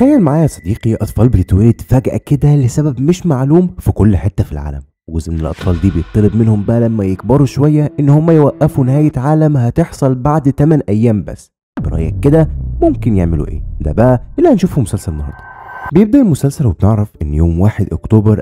تخيل معايا يا صديقي أطفال بتتولد فجأة كده لسبب مش معلوم في كل حتة في العالم، وجزء من الأطفال دي بيطلب منهم بقى لما يكبروا شوية إن هم يوقفوا نهاية عالم هتحصل بعد 8 أيام بس. برأيك كده ممكن يعملوا إيه؟ ده بقى اللي هنشوفه في مسلسل النهاردة. بيبدأ المسلسل وبنعرف إن يوم 1 أكتوبر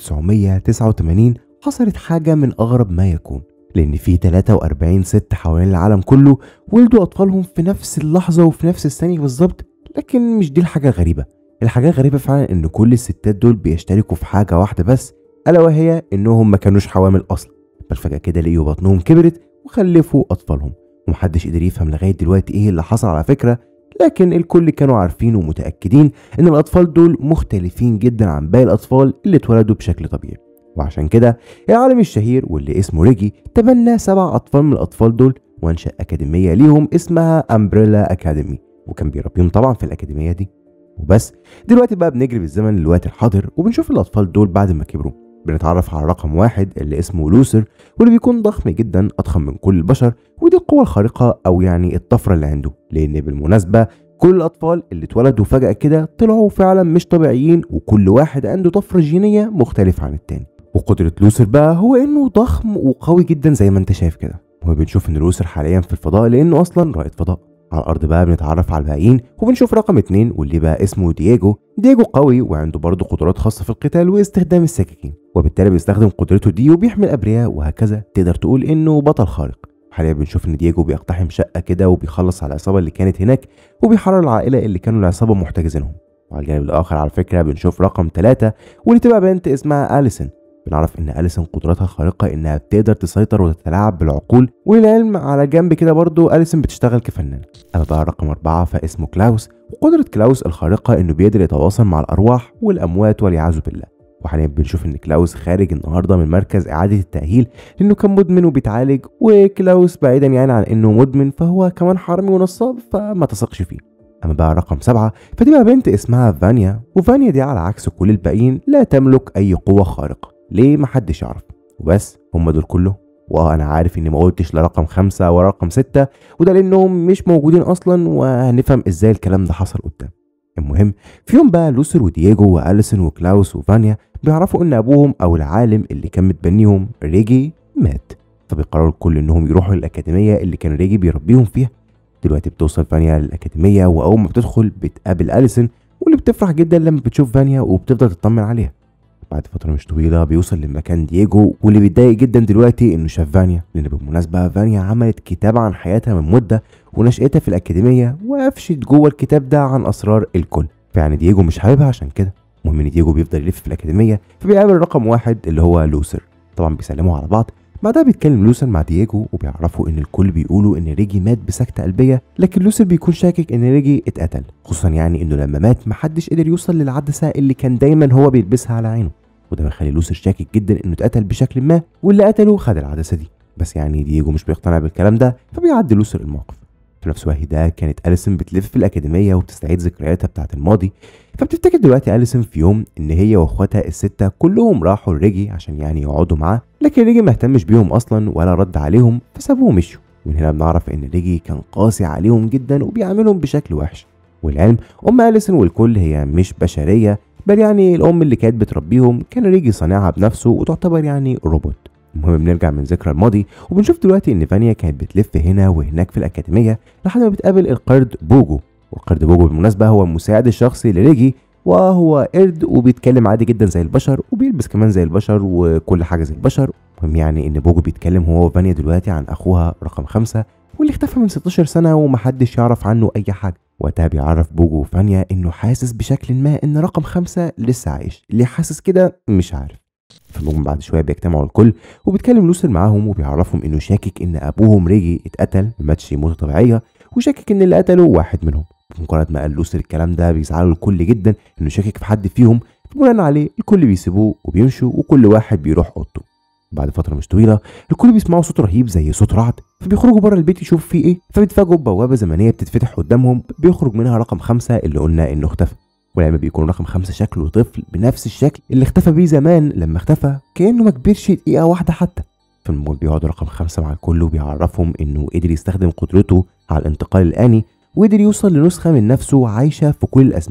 1989 حصلت حاجة من أغرب ما يكون، لأن في 43 ست حوالين العالم كله ولدوا أطفالهم في نفس اللحظة وفي نفس الثانية بالظبط. لكن مش دي الحاجة الغريبة، الحاجة الغريبة فعلا إن كل الستات دول بيشتركوا في حاجة واحدة بس، ألا وهي إنهم ما كانوش حوامل أصلا، بل فجأة كده لقيوا بطنهم كبرت وخلفوا أطفالهم. ومحدش قدر يفهم لغاية دلوقتي إيه اللي حصل على فكرة، لكن الكل كانوا عارفين ومتأكدين إن الأطفال دول مختلفين جدا عن باقي الأطفال اللي اتولدوا بشكل طبيعي. وعشان كده العالم الشهير واللي اسمه ريجي تبنى 7 أطفال من الأطفال دول وانشأ أكاديمية ليهم اسمها أمبريلا أكاديمي، وكان بيربيهم طبعا في الأكاديمية دي. وبس دلوقتي بقى بنجري بالزمن للوقت الحاضر وبنشوف الأطفال دول بعد ما كبروا. بنتعرف على رقم 1 اللي اسمه لوسر، واللي بيكون ضخم جدا أضخم من كل البشر، ودي القوة الخارقة أو يعني الطفرة اللي عنده، لأن بالمناسبة كل الأطفال اللي اتولدوا فجأة كده طلعوا فعلا مش طبيعيين، وكل واحد عنده طفرة جينية مختلفة عن التاني. وقدرة لوسر بقى هو إنه ضخم وقوي جدا زي ما أنت شايف كده. وبنشوف إن لوسر حاليا في الفضاء لأنه أصلا رائد فضاء. على الارض بقى بنتعرف على الباقيين وبنشوف رقم 2 واللي بقى اسمه دييجو. دييجو قوي وعنده برضه قدرات خاصه في القتال واستخدام السكاكين، وبالتالي بيستخدم قدرته دي وبيحمي الابرياء وهكذا، تقدر تقول انه بطل خارق. حاليا بنشوف ان دييجو بيقتحم شقه كده وبيخلص على العصابه اللي كانت هناك وبيحرر العائله اللي كانوا العصابه محتجزينهم. وعلى الجانب الاخر على فكره بنشوف رقم 3 واللي تبقى بنت اسمها أليسن. بنعرف ان أليسن قدراتها الخارقه انها بتقدر تسيطر وتتلاعب بالعقول، وللعلم على جنب كده برضو أليسن بتشتغل كفنانه. اما بقى رقم 4 فاسمه كلاوس، وقدره كلاوس الخارقه انه بيقدر يتواصل مع الارواح والاموات والعياذ بالله. وحاليا بنشوف ان كلاوس خارج النهارده من مركز اعاده التاهيل لانه كان مدمن وبيتعالج، وكلاوس بعيدا يعني عن انه مدمن فهو كمان حرامي ونصاب فما تثقش فيه. اما بقى رقم 7 فدي بقى بنت اسمها فانيا، وفانيا دي على عكس كل الباقيين لا تملك اي قوه خارقه. ليه؟ محدش يعرف. وبس هم دول كلهم. وانا عارف اني ما قلتش لا رقم 5 ولا رقم 6، وده لانهم مش موجودين اصلا، وهنفهم ازاي الكلام ده حصل قدام. المهم في يوم بقى لوسر ودييجو وأليسن وكلاوس وفانيا بيعرفوا ان ابوهم او العالم اللي كان متبنيهم ريجي مات، فبيقرروا الكل انهم يروحوا للاكاديميه اللي كان ريجي بيربيهم فيها. دلوقتي بتوصل فانيا للاكاديميه، واول ما بتدخل بتقابل أليسن واللي بتفرح جدا لما بتشوف فانيا وبتفضل تطمن عليها. بعد فترة مش طويلة بيوصل لمكان دييجو، واللي بيتضايق جدا دلوقتي انه شاف فانيا، لان بالمناسبة فانيا عملت كتاب عن حياتها من مدة ونشأتها في الأكاديمية، وقفشت جوه الكتاب ده عن أسرار الكل، فيعني دييجو مش حاببها عشان كده. المهم ان دييجو بيفضل يلف في الأكاديمية، فبيقابل رقم 1 اللي هو لوسر. طبعا بيسلموا على بعض، بعدها بيتكلم لوسر مع دييجو وبيعرفوا ان الكل بيقولوا ان ريجي مات بسكتة قلبية، لكن لوسر بيكون شاكك ان ريجي اتقتل، خصوصا يعني انه لما مات محدش قدر يوصل للعدسة اللي كان دايما هو بيلبسها على عينه، وده بيخلي لوسر شاكك جدا انه اتقتل بشكل ما، واللي قتله خد العدسه دي. بس يعني دييجو مش بيقتنع بالكلام ده، فبيعدي لوسر الموقف. في نفس الوقت ده كانت أليسن بتلف في الأكاديمية وبتستعيد ذكرياتها بتاعة الماضي، فبتفتكر دلوقتي أليسن في يوم إن هي وأخواتها الستة كلهم راحوا لريجي عشان يعني يقعدوا معاه، لكن ريجي ما اهتمش بيهم أصلا ولا رد عليهم فسابوه ومشوا. ومن هنا بنعرف إن ريجي كان قاسي عليهم جدا وبيعاملهم بشكل وحش. والعلم أم أليسن والكل هي مش بشرية، بل يعني الأم اللي كانت بتربيهم كان ريجي صانعها بنفسه وتعتبر يعني روبوت. المهم بنرجع من ذكرى الماضي وبنشوف دلوقتي ان فانيا كانت بتلف هنا وهناك في الأكاديمية لحد ما بتقابل القرد بوجو. والقرد بوجو بالمناسبة هو المساعد الشخصي لريجي، وهو قرد وبيتكلم عادي جدا زي البشر وبيلبس كمان زي البشر وكل حاجة زي البشر. المهم يعني ان بوجو بيتكلم هو وفانيا دلوقتي عن اخوها رقم 5 واللي اختفى من 16 سنة ومحدش يعرف عنه اي حاجة. وقتها بيعرف بوجو وفانيا انه حاسس بشكل ما ان رقم 5 لسه عايش، اللي حاسس كده مش عارف. فالمهم بعد شويه بيجتمعوا الكل وبيتكلم لوسر معاهم وبيعرفهم انه شاكك ان ابوهم ريجي اتقتل، ما ماتش موته طبيعيه، وشاكك ان اللي قتله واحد منهم. بمجرد ما قال لوسر الكلام ده بيزعلوا الكل جدا انه شاكك في حد فيهم، بناء عليه الكل بيسيبوه وبيمشوا وكل واحد بيروح اوضته. بعد فتره مش طويله الكل بيسمعوا صوت رهيب زي صوت رعد، فبيخرجوا بره البيت يشوفوا فيه ايه، فبيتفاجئوا ببوابه زمنيه بتتفتح قدامهم بيخرج منها رقم 5 اللي قلنا انه اختفى. ولما بيكون رقم 5 شكله طفل بنفس الشكل اللي اختفى بيه زمان لما اختفى، كانه ما كبرش دقيقه واحده حتى. فالمهم بيقعد رقم 5 مع الكل وبيعرفهم انه قدر يستخدم قدرته على الانتقال الآني، وقدر يوصل لنسخه من نفسه عايشه في كل الازمان،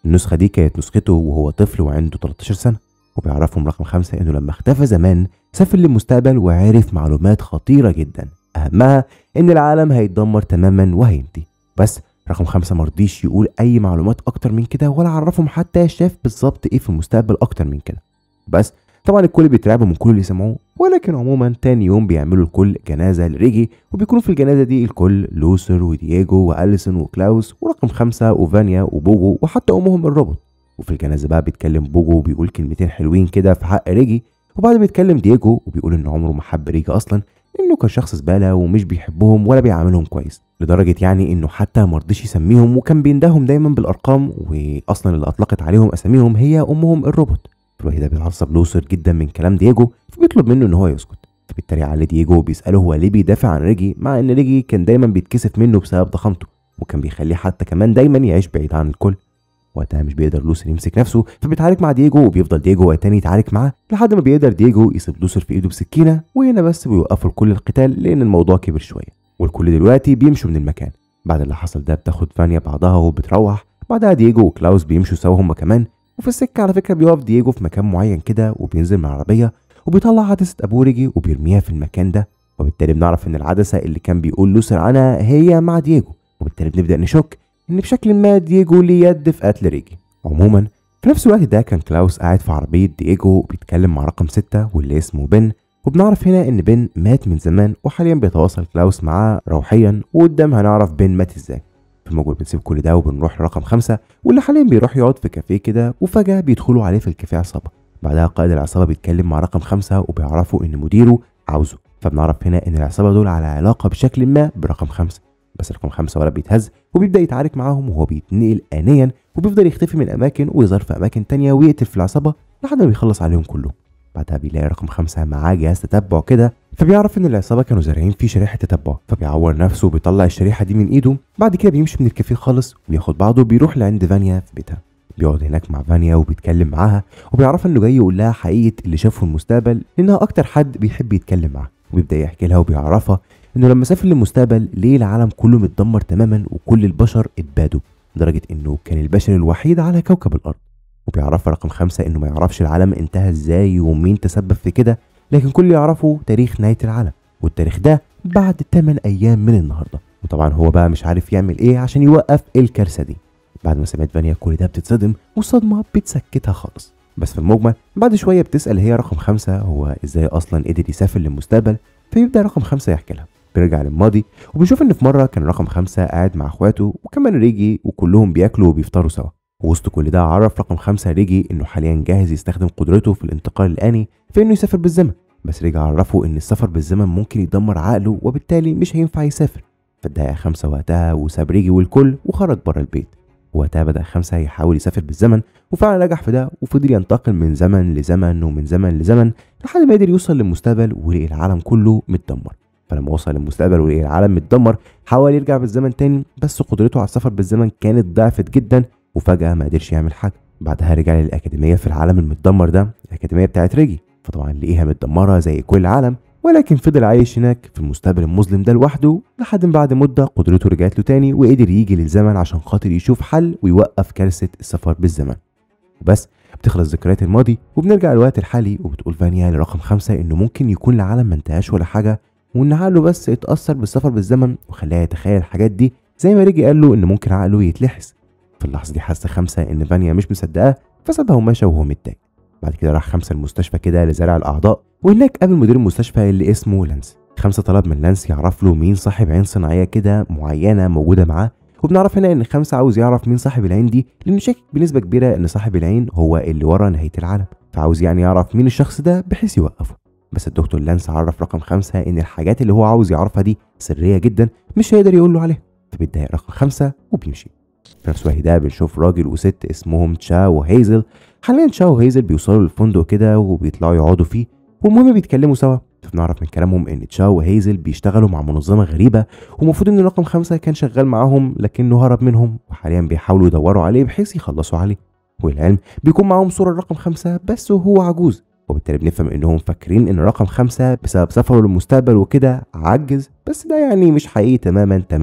النسخة دي كانت نسخته وهو طفل وعنده 13 سنة. وبيعرفهم رقم 5 انه لما اختفى زمان سافر للمستقبل وعرف معلومات خطيرة جدا، اهمها ان العالم هيتدمر تماما وهينتهي. بس رقم 5 مرضيش يقول اي معلومات اكتر من كده ولا عرفهم حتى شاف بالظبط ايه في المستقبل اكتر من كده. بس طبعا الكل بيترعبوا من كل اللي سمعوه، ولكن عموما تاني يوم بيعملوا الكل جنازة لريجي، وبيكونوا في الجنازة دي الكل لوثر ودييجو وأليسون وكلاوس ورقم 5 وفانيا وبوجو وحتى أمهم الروبوت. وفي الجنازة بقى بيتكلم بوجو وبيقول كلمتين حلوين كده في حق ريجي، وبعد بيتكلم دييجو وبيقول إن عمره ما حب ريجي أصلا، إنه كان شخص زبالة ومش بيحبهم ولا بيعاملهم كويس، لدرجة يعني إنه حتى مرضيش يسميهم وكان بيندههم دايما بالأرقام، وأصلا اللي أطلقت عليهم أساميهم هي أمهم الروبوت. الوحيد ده بيتعصب لوثر جدا من كلام دييجو، فبيطلب منه ان هو يسكت. فبيتريق عليه دييجو وبيساله هو ليه بيدافع عن ريجي، مع ان ريجي كان دايما بيتكسف منه بسبب ضخامته، وكان بيخليه حتى كمان دايما يعيش بعيد عن الكل. وقتها مش بيقدر لوثر يمسك نفسه، فبيتعارك مع دييجو وبيفضل دييجو وقت تاني يتعارك معاه لحد ما بيقدر دييجو يسيب لوثر في ايده بسكينه، وهنا بس بيوقفوا الكل القتال لان الموضوع كبر شويه، والكل دلوقتي بيمشوا من المكان. بعد اللي حصل ده بتاخد فانيا بعضها وبتروح، بعدها دييجو وكلاوس بيمشوا سوا هما كمان. وفي السكه على فكره بيقف دييجو في مكان معين كده وبينزل من العربيه وبيطلع عدسه ابو ريجي وبيرميها في المكان ده، وبالتالي بنعرف ان العدسه اللي كان بيقول لوثر عنها هي مع دييجو، وبالتالي بنبدا نشك ان بشكل ما دييجو ليه يد في قتل ريجي. عموما في نفس الوقت ده كان كلاوس قاعد في عربيه دييجو وبيتكلم مع رقم 6 واللي اسمه بن، وبنعرف هنا ان بن مات من زمان وحاليا بيتواصل كلاوس معاه روحيا، وقدام هنعرف بن مات ازاي. في المجمل بنسيب كل ده وبنروح لرقم 5 واللي حاليا بيروح يقعد في كافيه كده، وفجأة بيدخلوا عليه في الكافيه عصابة. بعدها قائد العصابة بيتكلم مع رقم 5 وبيعرفوا إن مديره عاوزه، فبنعرف هنا إن العصابة دول على علاقة بشكل ما برقم 5. بس رقم 5 ولا بيتهز وبيبدأ يتعارك معاهم وهو بيتنقل آنيا، وبيفضل يختفي من أماكن ويظهر في أماكن تانية ويقتل في العصابة لحد ما بيخلص عليهم كلهم. بعدها بيلاقي رقم 5 معاه جهاز تتبع كده، فبيعرف ان العصابه كانوا زارعين فيه شريحه تتبع، فبيعور نفسه وبيطلع الشريحه دي من ايده. بعد كده بيمشي من الكافيه خالص وبياخد بعضه وبيروح لعند فانيا في بيتها. بيقعد هناك مع فانيا وبيتكلم معاها، وبيعرف انه جاي يقول لها حقيقه اللي شافه في المستقبل لانها اكتر حد بيحب يتكلم معاه. وبيبدا يحكي لها وبيعرفها انه لما سافر للمستقبل ليه العالم كله متدمر تماما وكل البشر اتبادوا، لدرجه انه كان البشر الوحيد على كوكب الارض. وبيعرف رقم 5 انه ما يعرفش العالم انتهى ازاي ومين تسبب في كده، لكن كل اللي يعرفه تاريخ نهاية العالم، والتاريخ ده بعد 8 ايام من النهارده. وطبعا هو بقى مش عارف يعمل ايه عشان يوقف الكارثة دي. بعد ما سمعت فانيا كل ده بتتصدم والصدمة بتسكتها خالص. بس في المجمل بعد شوية بتسأل هي رقم 5 هو ازاي اصلا قدر يسافر للمستقبل، فيبدأ رقم 5 يحكي لها. بيرجع للماضي وبيشوف ان في مرة كان رقم 5 قاعد مع اخواته وكمان ريجي وكلهم بياكلوا وبيفطروا سوا. ووسط كل ده عرف رقم 5 ريجي انه حاليا جاهز يستخدم قدرته في الانتقال الآني في انه يسافر بالزمن، بس ريجي عرفه ان السفر بالزمن ممكن يدمر عقله وبالتالي مش هينفع يسافر. فالدقيقة 5 وقتها وساب ريجي والكل وخرج بره البيت. وقتها بدأ 5 يحاول يسافر بالزمن، وفعلا نجح في ده وفضل ينتقل من زمن لزمن ومن زمن لزمن لحد ما قدر يوصل للمستقبل ولقي العالم كله متدمر. فلما وصل للمستقبل ولقي العالم متدمر حاول يرجع بالزمن تاني، بس قدرته على السفر بالزمن كانت ضعفت جدا وفجأة ما قدرش يعمل حاجة. بعدها رجع للأكاديمية في العالم المتدمر ده، الأكاديمية بتاعت ريجي، فطبعا لقيها متدمرة زي كل عالم، ولكن فضل عايش هناك في المستقبل المظلم ده لوحده لحد ما بعد مدة قدرته رجعت له تاني وقدر يجي للزمن عشان خاطر يشوف حل ويوقف كارثة السفر بالزمن. وبس بتخلص ذكريات الماضي وبنرجع للوقت الحالي، وبتقول فانيا لرقم 5 انه ممكن يكون العالم ما انتهاش ولا حاجة، وان عقله بس اتأثر بالسفر بالزمن وخلاه يتخيل الحاجات دي زي ما ريجي قال له ان ممكن عقله يتلحس. في اللحظة دي حس 5 ان فانيا مش مصدقاه فسابها ومشى وهو متضايق. بعد كده راح 5 المستشفى كده لزرع الاعضاء، وهناك قابل مدير المستشفى اللي اسمه لانس. 5 طلب من لانس يعرف له مين صاحب عين صناعية كده معينة موجودة معاه، وبنعرف هنا ان 5 عاوز يعرف مين صاحب العين دي لانه شاكك بنسبة كبيرة ان صاحب العين هو اللي ورا نهاية العالم، فعاوز يعني يعرف مين الشخص ده بحيث يوقفه. بس الدكتور لانس عرف رقم 5 ان الحاجات اللي هو عاوز يعرفها دي سرية جدا مش هيقدر يقول له عليها، فبيتضايق رقم 5 وبيمشي. في نفس الوقت ده بنشوف راجل وست اسمهم تشاو وهيزل. حاليا تشاو وهيزل بيوصلوا للفندق كده وبيطلعوا يقعدوا فيه، والمهم بيتكلموا سوا. فبنعرف من كلامهم ان تشاو وهيزل بيشتغلوا مع منظمة غريبة، ومفروض ان رقم 5 كان شغال معاهم لكنه هرب منهم، وحاليا بيحاولوا يدوروا عليه بحيث يخلصوا عليه. والعلم بيكون معاهم صورة رقم 5 بس وهو عجوز، وبالتالي بنفهم انهم فاكرين ان رقم 5 بسبب سفره للمستقبل وكده عجز، بس ده يعني مش حقيقي تماما.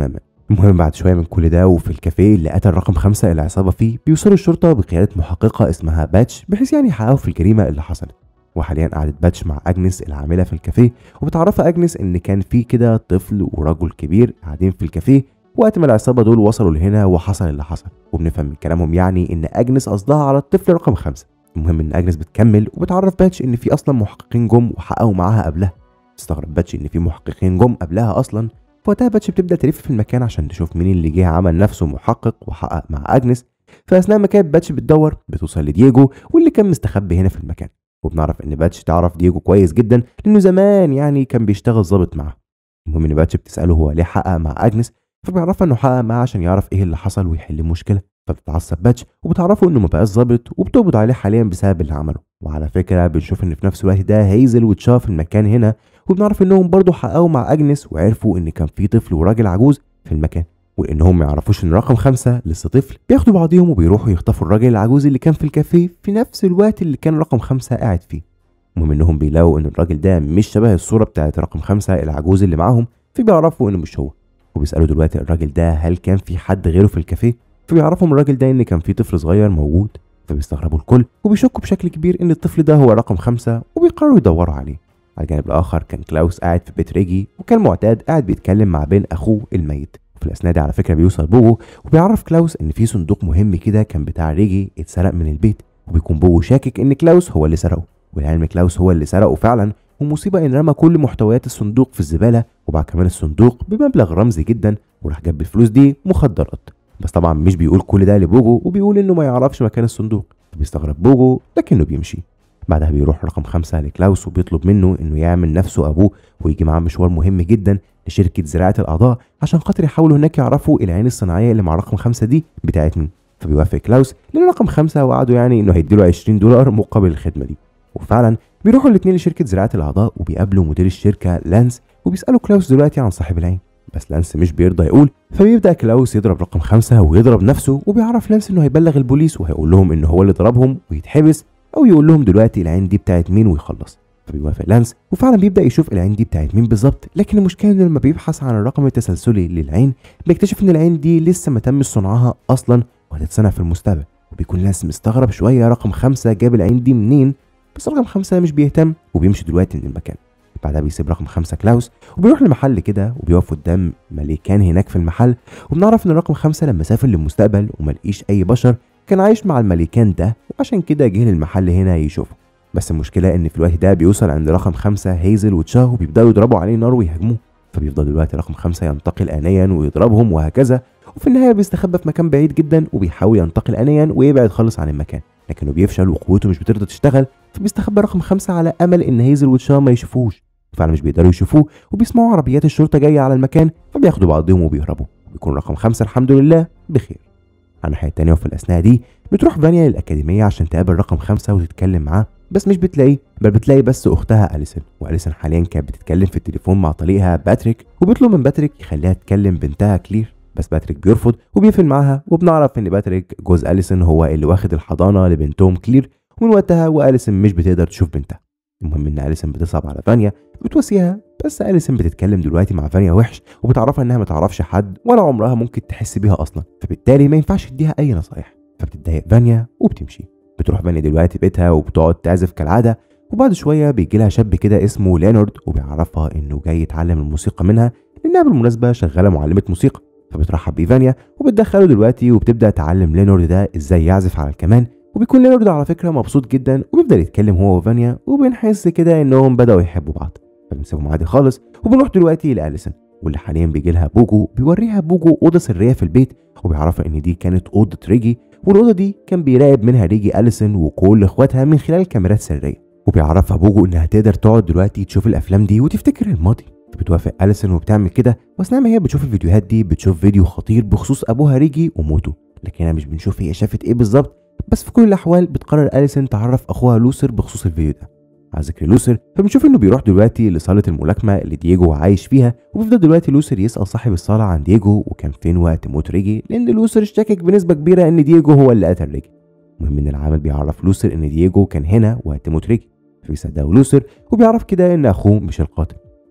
المهم بعد شويه من كل ده وفي الكافيه اللي قتل رقم 5 العصابه فيه، بيوصلوا الشرطه بقياده محققه اسمها باتش بحيث يعني يحققوا في الجريمه اللي حصلت. وحاليا قعدت باتش مع اجنس العامله في الكافيه، وبتعرفها اجنس ان كان في كده طفل ورجل كبير قاعدين في الكافيه وقت ما العصابه دول وصلوا لهنا وحصل اللي حصل. وبنفهم من كلامهم يعني ان اجنس قصدها على الطفل رقم 5. المهم ان اجنس بتكمل وبتعرف باتش ان في اصلا محققين جم وحققوا معاها قبلها. تستغرب باتش ان في محققين جم قبلها اصلا. فوقتها باتش بتبدا تلف في المكان عشان تشوف مين اللي جه عمل نفسه محقق وحقق مع اجنس. فاثناء ما كانت باتش بتدور بتوصل لدييجو واللي كان مستخبي هنا في المكان. وبنعرف ان باتش تعرف دييجو كويس جدا لانه زمان يعني كان بيشتغل ظابط معاه. المهم ان باتش بتساله هو ليه حقق مع اجنس، فبيعرفها انه حقق معاه عشان يعرف ايه اللي حصل ويحل المشكله. فبتتعصب باتش وبتعرفه انه ما بقاش ظابط وبتقبض عليه حاليا بسبب اللي عمله. وعلى فكره بنشوف ان في نفس الوقت ده هيزل وتشا في المكان هنا، وبنعرف انهم برضه حققوا مع اجنس وعرفوا ان كان في طفل وراجل عجوز في المكان. ولانهم ما يعرفوش ان رقم 5 لسه طفل، بياخدوا بعضيهم وبيروحوا يخطفوا الراجل العجوز اللي كان في الكافيه في نفس الوقت اللي كان رقم 5 قاعد فيه. المهم انهم بيلاقوا ان الراجل ده مش شبه الصوره بتاعت رقم 5 العجوز اللي معاهم، فبيعرفوا انه مش هو. وبيسالوا دلوقتي الراجل ده هل كان في حد غيره في الكافيه، فبيعرفوا من الراجل ده ان كان في طفل صغير موجود. فبيستغربوا الكل وبيشكوا بشكل كبير ان الطفل ده هو رقم 5 وبيقرروا يدوروا عليه. على الجانب الاخر كان كلاوس قاعد في بيت ريجي وكان معتاد قاعد بيتكلم مع بين اخوه الميت. في الاثناء دي على فكره بيوصل بوجو وبيعرف كلاوس ان في صندوق مهم كده كان بتاع ريجي اتسرق من البيت. وبيكون بوجو شاكك ان كلاوس هو اللي سرقه، والعلم كلاوس هو اللي سرقه فعلا. ومصيبه ان رمى كل محتويات الصندوق في الزباله، وباع كمان الصندوق بمبلغ رمزي جدا وراح جاب بالفلوس دي مخدرات. بس طبعا مش بيقول كل ده لبوجو وبيقول انه ما يعرفش مكان الصندوق. بيستغرب بوجو لكنه بيمشي. بعدها بيروح رقم 5 لكلاوس وبيطلب منه انه يعمل نفسه ابوه ويجي معاه مشوار مهم جدا لشركه زراعه الاعضاء عشان خاطر يحاولوا هناك يعرفوا العين الصناعيه اللي مع رقم 5 دي بتاعت مين. فبيوافق كلاوس لان رقم 5 وعدوا يعني انه هيديله $20 مقابل الخدمه دي. وفعلا بيروحوا الاثنين لشركه زراعه الاعضاء وبيقابلوا مدير الشركه لانس وبيسالوا كلاوس دلوقتي عن صاحب العين. بس لانس مش بيرضى يقول، فبيبدا كلاوس يضرب رقم 5 ويضرب نفسه. وبيعرف لانس انه هيبلغ البوليس وهيقول لهم انه هو اللي ضربهم ويتحبس، او يقول لهم دلوقتي العين دي بتاعت مين ويخلص. فبيوافق لانس وفعلا بيبدا يشوف العين دي بتاعت مين بالظبط. لكن المشكله انه لما بيبحث عن الرقم التسلسلي للعين بيكتشف ان العين دي لسه ما تمش صنعها اصلا وهتتصنع في المستقبل. وبيكون لانس مستغرب شويه رقم 5 جاب العين دي منين، بس رقم 5 مش بيهتم وبيمشي دلوقتي من المكان. بعدها بيسيب رقم 5 كلاوس وبيروح لمحل كده وبيقف قدام ملكان هناك في المحل. وبنعرف ان رقم 5 لما سافر للمستقبل وملقيش اي بشر كان عايش مع الملكان ده، وعشان كده جه للمحل هنا يشوفه. بس المشكله ان في الوقت ده بيوصل عند رقم 5 هيزل وتشا وبيبداوا يضربوا عليه نار ويهاجموه. فبيفضل دلوقتي رقم 5 ينتقل انيا ويضربهم وهكذا. وفي النهايه بيستخبى في مكان بعيد جدا وبيحاول ينتقل انيا ويبعد خالص عن المكان، لكنه بيفشل وقوته مش بترضى تشتغل. فبيستخبى رقم 5 على امل ان هيزل وتشا ما يشوفوش. فعلا مش بيقدروا يشوفوه وبيسمعوا عربيات الشرطه جايه على المكان، فبياخدوا بعضهم وبيهربوا. بيكون رقم 5 الحمد لله بخير. على الناحيه التانيه وفي الاثناء دي بتروح فانيا للاكاديميه عشان تقابل رقم 5 وتتكلم معاه، بس مش بتلاقيه، بل بتلاقي بس اختها اليسون. واليسون حاليا كانت بتتكلم في التليفون مع طليقها باتريك، وبيطلب من باتريك يخليها تكلم بنتها كلير. بس باتريك بيرفض وبيقفل معاها. وبنعرف ان باتريك جوز اليسون هو اللي واخد الحضانه لبنتهم كلير، ومن وقتها واليسون مش بتقدر تشوف بنتها. المهم ان اليسون بتصعب على فانيا وبتواسيها، بس اليسون بتتكلم دلوقتي مع فانيا وحش وبتعرفها انها ما تعرفش حد ولا عمرها ممكن تحس بيها اصلا، فبالتالي ما ينفعش تديها اي نصايح. فبتتضايق فانيا وبتمشي. بتروح فانيا دلوقتي بيتها وبتقعد تعزف كالعاده. وبعد شويه بيجي لها شاب كده اسمه لينارد وبيعرفها انه جاي يتعلم الموسيقى منها لانها بالمناسبه شغاله معلمه موسيقى. فبترحب بيه فانيا وبتدخله دلوقتي وبتبدا تعلم لينارد ده ازاي يعزف على الكمان. وبيكون لينارد على فكره مبسوط جدا وبيفضل يتكلم هو وفانيا، وبنحس كده انهم بداوا يحبوا بعض. فبنسيبهم عادي خالص وبنروح دلوقتي لاليسون واللي حاليا بيجي لها بوجو. بيوريها بوجو اوضه سريه في البيت وبيعرفها ان دي كانت اوضه ريجي، والاوضه دي كان بيراقب منها ريجي اليسون وكل اخواتها من خلال كاميرات سريه. وبيعرفها بوجو انها تقدر تقعد دلوقتي تشوف الافلام دي وتفتكر الماضي. بتوافق اليسون وبتعمل كده، واثناء ما هي بتشوف الفيديوهات دي بتشوف فيديو خطير بخصوص ابوها ريجي وموته، لكنها مش بنشوف هي شافت ايه بالظبط. بس في كل الاحوال بتقرر اليسون تعرف اخوها لوسر بخصوص الفيديو ده. على ذكر لوسر فبنشوف انه بيروح دلوقتي لصاله الملاكمه اللي دييجو عايش فيها، وبيفضل دلوقتي لوسر يسال صاحب الصاله عن دييجو وكان فين وقت موت ريجي، لان لوسر شاكك بنسبه كبيره ان دييجو هو اللي قتل ريجي. المهم ان العامل بيعرف لوسر ان دييجو كان هنا وقت موت ريجي، فبيصدقه لوسر وبيعرف كده ان اخوه مش القاتل.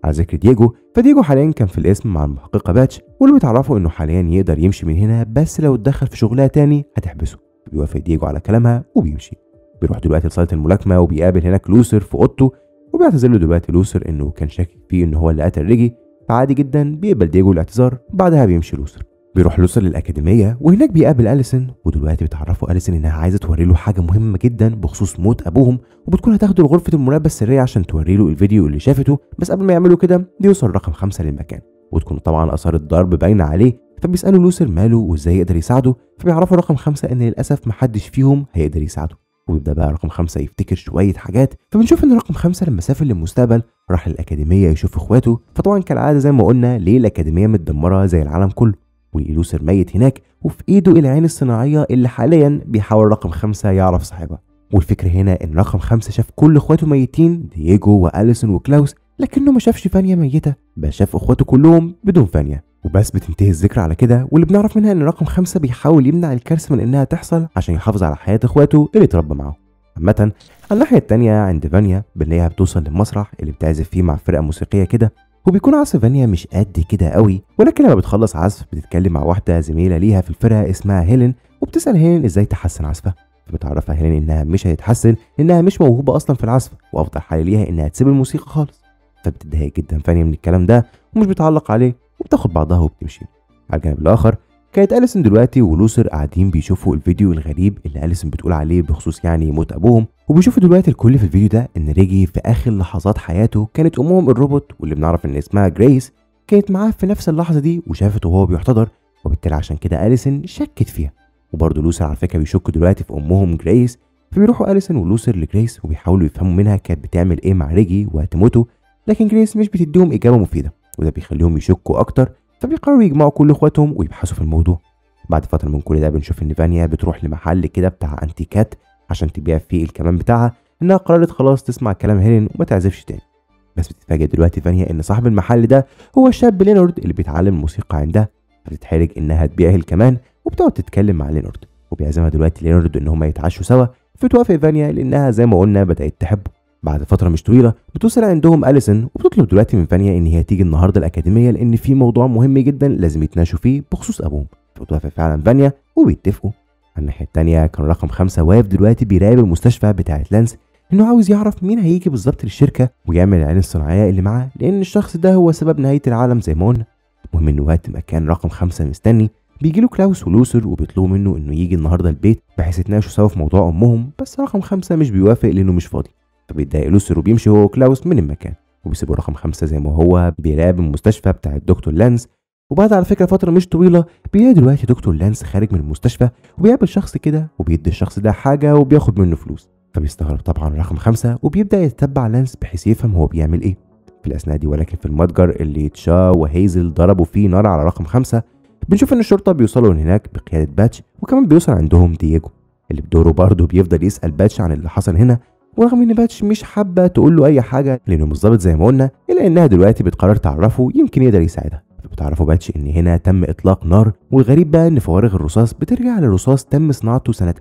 على ذكر دييجو، فدييجو حاليا كان في الاسم مع المحققه باتش، واللي بتعرفه انه حاليا يقدر يمشي من هنا بس لو اتدخل في شغلها تاني هتحبسه. بيوافق دييجو على كلامها وبيمشي. بيروح دلوقتي لصاله الملاكمه وبيقابل هناك لوثر في اوضته، وبيعتذر له دلوقتي لوثر انه كان شاكك فيه ان هو اللي قتل ريجي، فعادي جدا بيقبل دييجو الاعتذار. بعدها بيمشي لوثر. بيروح لوثر للاكاديميه وهناك بيقابل اليسون، ودلوقتي بتعرفه اليسون انها عايزه توري له حاجه مهمه جدا بخصوص موت ابوهم، وبتكون هتاخده لغرفه المراقبه السريه عشان توري له الفيديو اللي شافته. بس قبل ما يعملوا كده بيوصل رقم 5 للمكان، وتكون طبعا اثار الضرب باينه عليه. فبيسالوا لوثر ماله وازاي يقدر يساعده، فبيعرفوا رقم 5 ان للاسف محدش فيهم هيقدر يساعده. ويبدا بقى رقم 5 يفتكر شويه حاجات. فبنشوف ان رقم 5 لما سافر للمستقبل راح الاكاديميه يشوف اخواته، فطبعا كالعاده زي ما قلنا ليه الاكاديميه متدمره زي العالم كله، ولوثر ميت هناك وفي ايده العين الصناعيه اللي حاليا بيحاول رقم 5 يعرف صاحبها. والفكره هنا ان رقم 5 شاف كل اخواته ميتين، دييجو واليسون وكلاوس، لكنه ما شافش فانيا ميته، بل شاف اخواته كلهم بدون فانيا. وبس بتنتهي الذكرى على كده، واللي بنعرف منها ان رقم 5 بيحاول يمنع الكارثه من انها تحصل عشان يحافظ على حياه اخواته اللي اتربى معاهم. عامه على الناحيه التانيه عند فانيا بنلاقيها بتوصل للمسرح اللي بتعزف فيه مع فرقه موسيقيه كده، وبيكون عزف فانيا مش قد كده قوي، ولكن لما بتخلص عزف بتتكلم مع واحده زميله ليها في الفرقه اسمها هيلين، وبتسال هيلين ازاي تحسن عزفها. فبتعرفها هيلين انها مش هتتحسن، انها مش موهوبه اصلا في العزف، وافضل حل ليها انها تسيب الموسيقى خالص. فبتتضايق جدا فانيا من الكلام ده ومش بتعلق عليه، وبتاخد بعضها وبتمشي. على الجانب الاخر كانت اليسون دلوقتي ولوثر قاعدين بيشوفوا الفيديو الغريب اللي اليسون بتقول عليه بخصوص يعني موت ابوهم، وبيشوفوا دلوقتي الكل في الفيديو ده ان ريجي في اخر لحظات حياته كانت امهم الروبوت، واللي بنعرف ان اسمها جريس، كانت معاه في نفس اللحظه دي وشافته وهو بيحتضر، وبالتالي عشان كده اليسون شكت فيها. وبرضه لوثر على فكره بيشك دلوقتي في امهم جريس، فبيروحوا اليسون ولوثر لجريس وبيحاولوا يفهموا منها كانت بتعمل ايه مع ريجي وقت موته، لكن جريس مش بتديهم اجابه مفيده، وده بيخليهم يشكوا اكتر. فبيقرروا يجمعوا كل اخواتهم ويبحثوا في الموضوع. بعد فتره من كل ده بنشوف ان فانيا بتروح لمحل كده بتاع انتيكات عشان تبيع فيه الكمان بتاعها، انها قررت خلاص تسمع كلام هيلين وما تعزفش تاني. بس بتتفاجئ دلوقتي فانيا ان صاحب المحل ده هو الشاب لينارد اللي بيتعلم الموسيقى عندها، فبتتحرج انها تبيعه الكمان وبتقعد تتكلم مع لينارد، وبيعزمها دلوقتي لينارد ان هما يتعشوا سوا. فتوافق فانيا لانها زي ما قلنا بدات تحبه. بعد فتره مش طويله بتوصل عندهم اليسون، وبتطلب دلوقتي من فانيا ان هي تيجي النهارده الاكاديميه لان في موضوع مهم جدا لازم يتناقشوا فيه بخصوص ابوهم. فتوافق فعلا فانيا وبيتفقوا. على الناحيه التانيه كان رقم 5 واقف دلوقتي بيراقب المستشفى بتاعت لانس، انه عاوز يعرف مين هيجي بالظبط للشركه ويعمل العين الصناعيه اللي معاه، لان الشخص ده هو سبب نهايه العالم زي ما قلنا. المهم ان وقت ما كان رقم 5 مستني بيجي له كلاوس ولوثر وبيطلبوا منه انه يجي النهارده البيت بحيث يتناقشوا سوا في موضوع امهم، بس رقم 5 مش بيوافق لانه مش فاضي. فبيتضايق لوثر وبيمشي هو وكلاوس من المكان، وبيسيبوا رقم 5 زي ما هو بيراقب المستشفى بتاع الدكتور لانس. وبعد على فكره فتره مش طويله بيلاقي دلوقتي دكتور لانس خارج من المستشفى وبيقابل شخص كده وبيدي الشخص ده حاجه وبياخد منه فلوس. فبيستغرب طبعا رقم 5 وبيبدا يتتبع لانس بحيث يفهم هو بيعمل ايه في الاثناء دي. ولكن في المتجر اللي تشا وهيزل ضربوا فيه نار على رقم 5 بنشوف ان الشرطه بيوصلوا هناك بقياده باتش، وكمان بيوصل عندهم دييجو اللي بدوره برضه بيفضل يسال باتش عن اللي حصل هنا، ورغم ان باتش مش حابه تقول له اي حاجه لانه مش ظابط زي ما قلنا، الا انها دلوقتي بتقرر تعرفه يمكن يقدر يساعدها. بتعرفوا باتش ان هنا تم اطلاق نار، والغريب بقى ان فوارغ الرصاص بترجع لرصاص تم صناعته سنه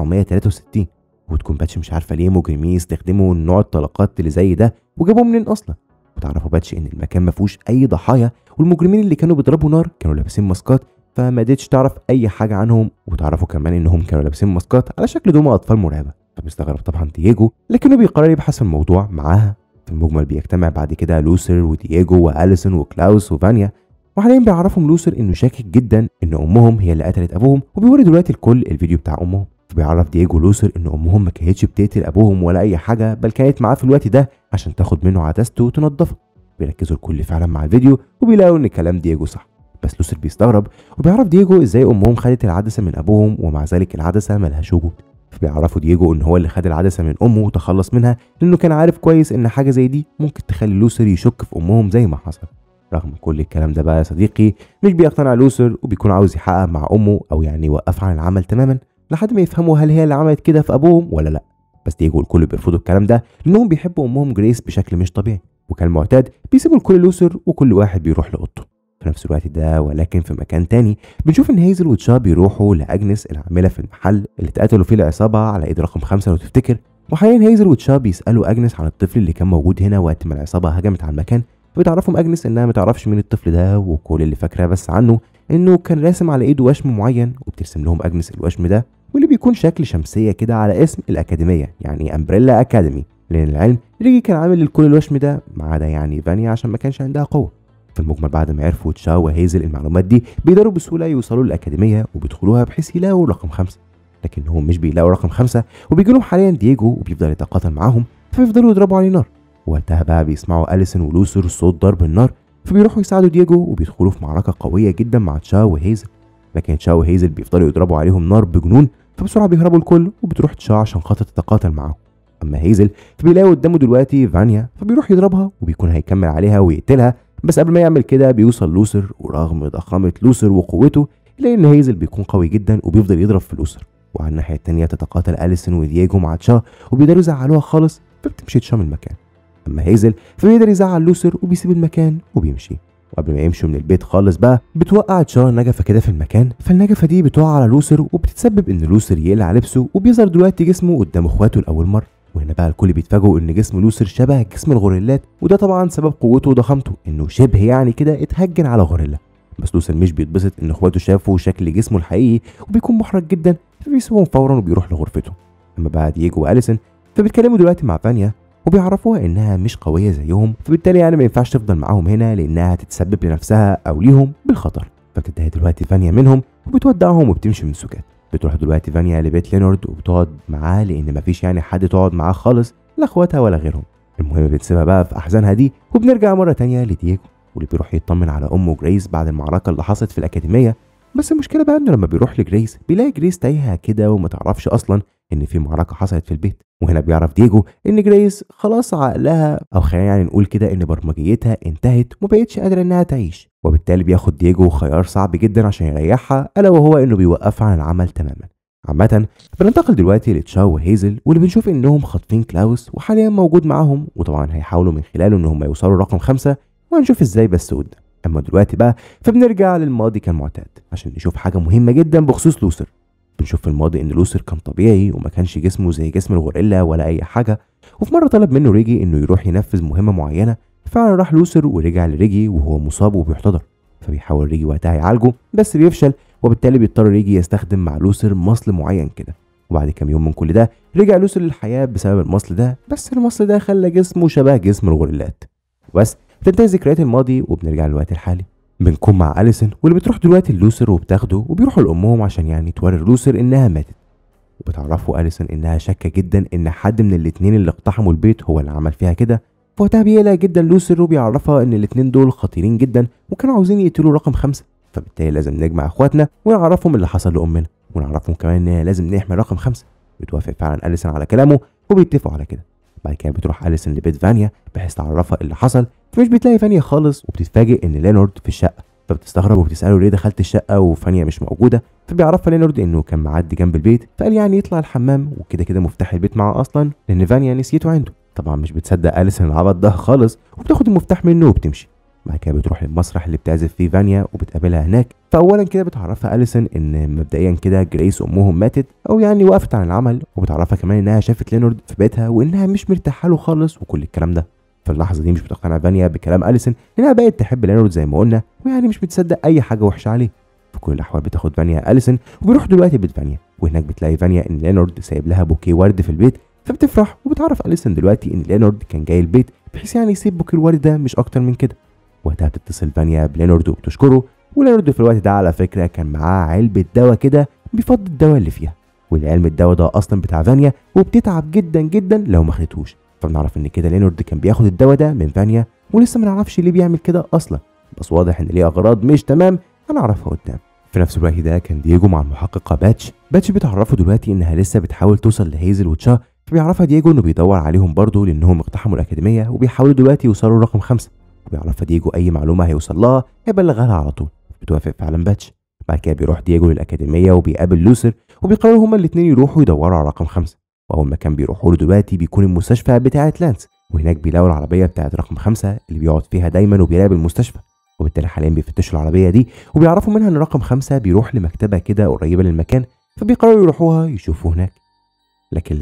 1963، وتكون باتش مش عارفه ليه مجرمين يستخدموا نوع الطلقات اللي زي ده وجابوه منين اصلا. وتعرفوا باتش ان المكان ما فيهوش اي ضحايا، والمجرمين اللي كانوا بيضربوا نار كانوا لابسين ماسكات، فما قدرتش تعرف اي حاجه عنهم. وتعرفوا كمان انهم كانوا لابسين ماسكات على شكل دوما اطفال مرعبه. فبيستغرب طبعا دييجو، لكنه بيقرر يبحث الموضوع معاها. في المجمل بيجتمع بعد كده لوثر ودييجو واليسون وكلاوس وفانيا، وحاليا بيعرفهم لوثر انه شاكك جدا ان امهم هي اللي قتلت ابوهم، وبيوري دلوقتي الكل الفيديو بتاع امهم. فبيعرف دييجو لوثر ان امهم ما كانتش بتقتل ابوهم ولا اي حاجه، بل كانت معاه في الوقت ده عشان تاخد منه عدسته وتنضفه. بيركزوا الكل فعلا مع الفيديو وبيلاقوا ان كلام دييجو صح، بس لوثر بيستغرب وبيعرف دييجو ازاي امهم خدت العدسه من ابوهم ومع ذلك العدسه ملهاش وجود. فبيعرفوا دييجو ان هو اللي خد العدسه من امه وتخلص منها، لانه كان عارف كويس ان حاجه زي دي ممكن تخلي لوثر يشك في امهم زي ما حصل. رغم كل الكلام ده بقى يا صديقي مش بيقتنع لوثر، وبيكون عاوز يحقق مع امه او يعني يوقف عن العمل تماما لحد ما يفهموا هل هي اللي عملت كده في ابوهم ولا لا. بس دييجو الكل بيرفضوا الكلام ده لانهم بيحبوا امهم جريس بشكل مش طبيعي، وكالمعتاد بيسيبوا الكل لوثر وكل واحد بيروح لاوضته. في نفس الوقت ده ولكن في مكان تاني بنشوف ان هيزل وتشا بيروحوا لاجنس العامله في المحل اللي اتقتلوا فيه العصابه على ايد رقم 5 لو تفتكر. وحاليا هيزل وتشا بيسالوا اجنس عن الطفل اللي كان موجود هنا وقت ما العصابه هجمت على المكان، فبتعرفهم اجنس انها ما تعرفش مين الطفل ده، وكل اللي فاكراه بس عنه انه كان راسم على ايده وشم معين، وبترسم لهم اجنس الوشم ده واللي بيكون شكل شمسيه كده على اسم الاكاديميه، يعني امبريلا اكاديمي. لان العلم ريجي كان عامل للكل الوشم ده ما عدا يعني فانيا عشان ما كانش عندها قوه. في المجمل بعد ما عرفوا تشاو وهيزل المعلومات دي بيقدروا بسهوله يوصلوا للاكاديميه وبيدخلوها بحيث يلاقوا رقم 5. لكنهم مش بيلاقوا رقم 5، وبيجي لهم حاليا دييجو وبيفضل يتقاتل معاهم، فبيفضلوا يضربوا عليه نار. وقتها بقى بيسمعوا اليسون ولوثر صوت ضرب النار، فبيروحوا يساعدوا دييجو وبيدخلوا في معركه قويه جدا مع تشاو وهيزل. لكن تشاو وهيزل بيفضلوا يضربوا عليهم نار بجنون، فبسرعه بيهربوا الكل وبتروح تشاو عشان خاطر تتقاتل معاهم. اما هيزل فبيلاقي قدامه دلوقتي فانيا، فبيروح يضربها وبيكون هيكمل عليها ويقتلها، بس قبل ما يعمل كده بيوصل لوثر، ورغم ضخامه لوثر وقوته الا ان هيزل بيكون قوي جدا وبيفضل يضرب في لوثر. وعلى الناحيه التانيه تتقاتل اليسون ودييجو مع تشا وبيقدروا يزعلوها خالص، فبتمشي تشا من المكان. اما هيزل فبيقدر يزعل لوثر وبيسيب المكان وبيمشي. وقبل ما يمشوا من البيت خالص بقى بتوقع تشا نجفه كده في المكان، فالنجفه دي بتقع على لوثر وبتتسبب ان لوثر يقلع لبسه وبيظهر دلوقتي جسمه قدام اخواته لاول مره. وهنا بقى الكل بيتفاجئوا ان جسم لوثر شبه جسم الغوريلات، وده طبعا سبب قوته وضخامته، انه شبه يعني كده اتهجن على غوريلا. بس لوثر مش بيتبسط ان اخواته شافوا شكل جسمه الحقيقي وبيكون محرج جدا، فبيسيبهم فورا وبيروح لغرفته. اما بقى دييجو واليسون فبيتكلموا دلوقتي مع فانيا وبيعرفوها انها مش قويه زيهم، فبالتالي يعني ما ينفعش تفضل معاهم هنا لانها هتتسبب لنفسها او ليهم بالخطر. فبتنتهي دلوقتي فانيا منهم وبتودعهم وبتمشي من سكات. بتروح دلوقتي فانيا لبيت لينارد وبتقعد معاه لان مفيش يعني حد تقعد معاه خالص، لا اخواتها ولا غيرهم. المهم بتسيبها بقى في احزانها دي، وبنرجع مره تانية لدييجو واللي بيروح يطمن على امه جريس بعد المعركه اللي حصلت في الاكاديميه. بس المشكله بقى انه لما بيروح لجريس بيلاقي جريس تايهه كده وما تعرفش اصلا ان في معركه حصلت في البيت. وهنا بيعرف دييجو ان جريس خلاص عقلها، او خلينا يعني نقول كده ان برمجيتها انتهت وما بقتش قادره انها تعيش، وبالتالي بياخد دييجو خيار صعب جدا عشان يريحها، الا وهو انه بيوقفها عن العمل تماما. عامة بننتقل دلوقتي لتشاو وهيزل واللي بنشوف انهم خاطفين كلاوس وحاليا موجود معاهم، وطبعا هيحاولوا من خلاله ان هم يوصلوا رقم 5 وهنشوف ازاي بس قدام. اما دلوقتي بقى فبنرجع للماضي كالمعتاد عشان نشوف حاجة مهمة جدا بخصوص لوثر. بنشوف في الماضي ان لوثر كان طبيعي وما كانش جسمه زي جسم الغوريلا ولا اي حاجة، وفي مرة طلب منه ريجي انه يروح ينفذ مهمة معينة. فعلا راح لوثر ورجع لريجي وهو مصاب وبيحتضر، فبيحاول ريجي وقتها يعالجه بس بيفشل، وبالتالي بيضطر ريجي يستخدم مع لوثر مصل معين كده. وبعد كام يوم من كل ده رجع لوثر للحياة بسبب المصل ده، بس المصل ده خلى جسمه شبه جسم الغوريلات. وبس بتنتهي ذكريات الماضي وبنرجع للوقت الحالي. بنكون مع اليسون واللي بتروح دلوقتي لوثر وبتاخده وبيروحوا لامهم عشان يعني توري لوثر انها ماتت. وبتعرفوا اليسون انها شاكه جدا ان حد من الاتنين اللي اقتحموا البيت هو اللي عمل فيها كده. فوقتها بيقلق جدا لوثر وبيعرفها ان الاتنين دول خطيرين جدا وكانوا عاوزين يقتلوا رقم 5، فبالتالي لازم نجمع اخواتنا ونعرفهم اللي حصل لامنا، ونعرفهم كمان ان لازم نحمي رقم 5. بتوافق فعلا اليسون على كلامه وبيتفقوا على كده. بعد كده بتروح اليسون لبيت فانيا بحيث تعرفها اللي حصل، فمش بتلاقي فانيا خالص وبتتفاجئ ان لينارد في الشقه، فبتستغرب وبتساله ليه دخلت الشقه وفانيا مش موجوده. فبيعرفها لينارد انه كان معدي جنب البيت، فقال يعني يطلع الحمام وكده كده مفتاح البيت معاه اصلا لان فانيا نسيته عنده. طبعا مش بتصدق اليسون العبط ده خالص وبتاخد المفتاح منه وبتمشي. بعد كده بتروح للمسرح اللي بتعزف فيه فانيا وبتقابلها هناك. فاولا كده بتعرفها اليسون ان مبدئيا كده جريس امهم ماتت او يعني وقفت عن العمل، وبتعرفها كمان انها شافت لينارد في بيتها وانها مش مرتاحه له خالص وكل الكلام ده. في اللحظه دي مش بتقتنع فانيا بكلام اليسون لانها بقت تحب لينارد زي ما قلنا، ويعني مش بتصدق اي حاجه وحشه عليه. في كل الاحوال بتاخد فانيا اليسون وبيروح دلوقتي بيت فانيا، وهناك بتلاقي فانيا ان لينارد سايب لها بوكيه ورد في البيت، فبتفرح وبتعرف اليسون دلوقتي ان لينارد كان جاي البيت بحيث يعني يسيب بوكيه الورد ده مش اكتر من كده. وقتها بتتصل فانيا بلينارد وبتشكره، ولينارد في الوقت ده على فكره كان معاه علبه دواء كده بيفضي الدواء اللي فيها، والعلم الدواء ده اصلا بتاع فانيا وبتتعب جدا جدا لو ما خدتوش. فبنعرف ان كده لينارد كان بياخد الدواء ده من فانيا ولسه ما نعرفش ليه بيعمل كده اصلا، بس واضح ان ليه اغراض مش تمام هنعرفها قدام. في نفس الوقت ده كان دييجو مع المحققه باتش بتعرفه دلوقتي انها لسه بتحاول توصل لهيزل وتشا، فبيعرفها دييجو انه بيدور عليهم برضه لانهم اقتحموا الاكاديميه وبيحاولوا دلوقتي يوصلوا لرقم 5، وبيعرفها دييجو اي معلومه هيوصل لها هيبلغها لها على طول. بتوافق فعلا باتش. بعد كده بيروح دييجو للاكاديميه وبيقابل لوثر، وبيقرروا هما الاثنين يروحوا يدوروا على رقم 5. واول مكان بيروحوا له دلوقتي بيكون المستشفى بتاعه لانس، وهناك بيلاقوا العربيه بتاعه رقم 5 اللي بيقعد فيها دايما وبيراقب المستشفى، وبالتالي حاليا بيفتشوا العربيه دي وبيعرفوا منها ان رقم 5 بيروح لمكتبه كده قريبه للمكان، فبيقرروا يروحوها يشوفوا هناك. لكن العلم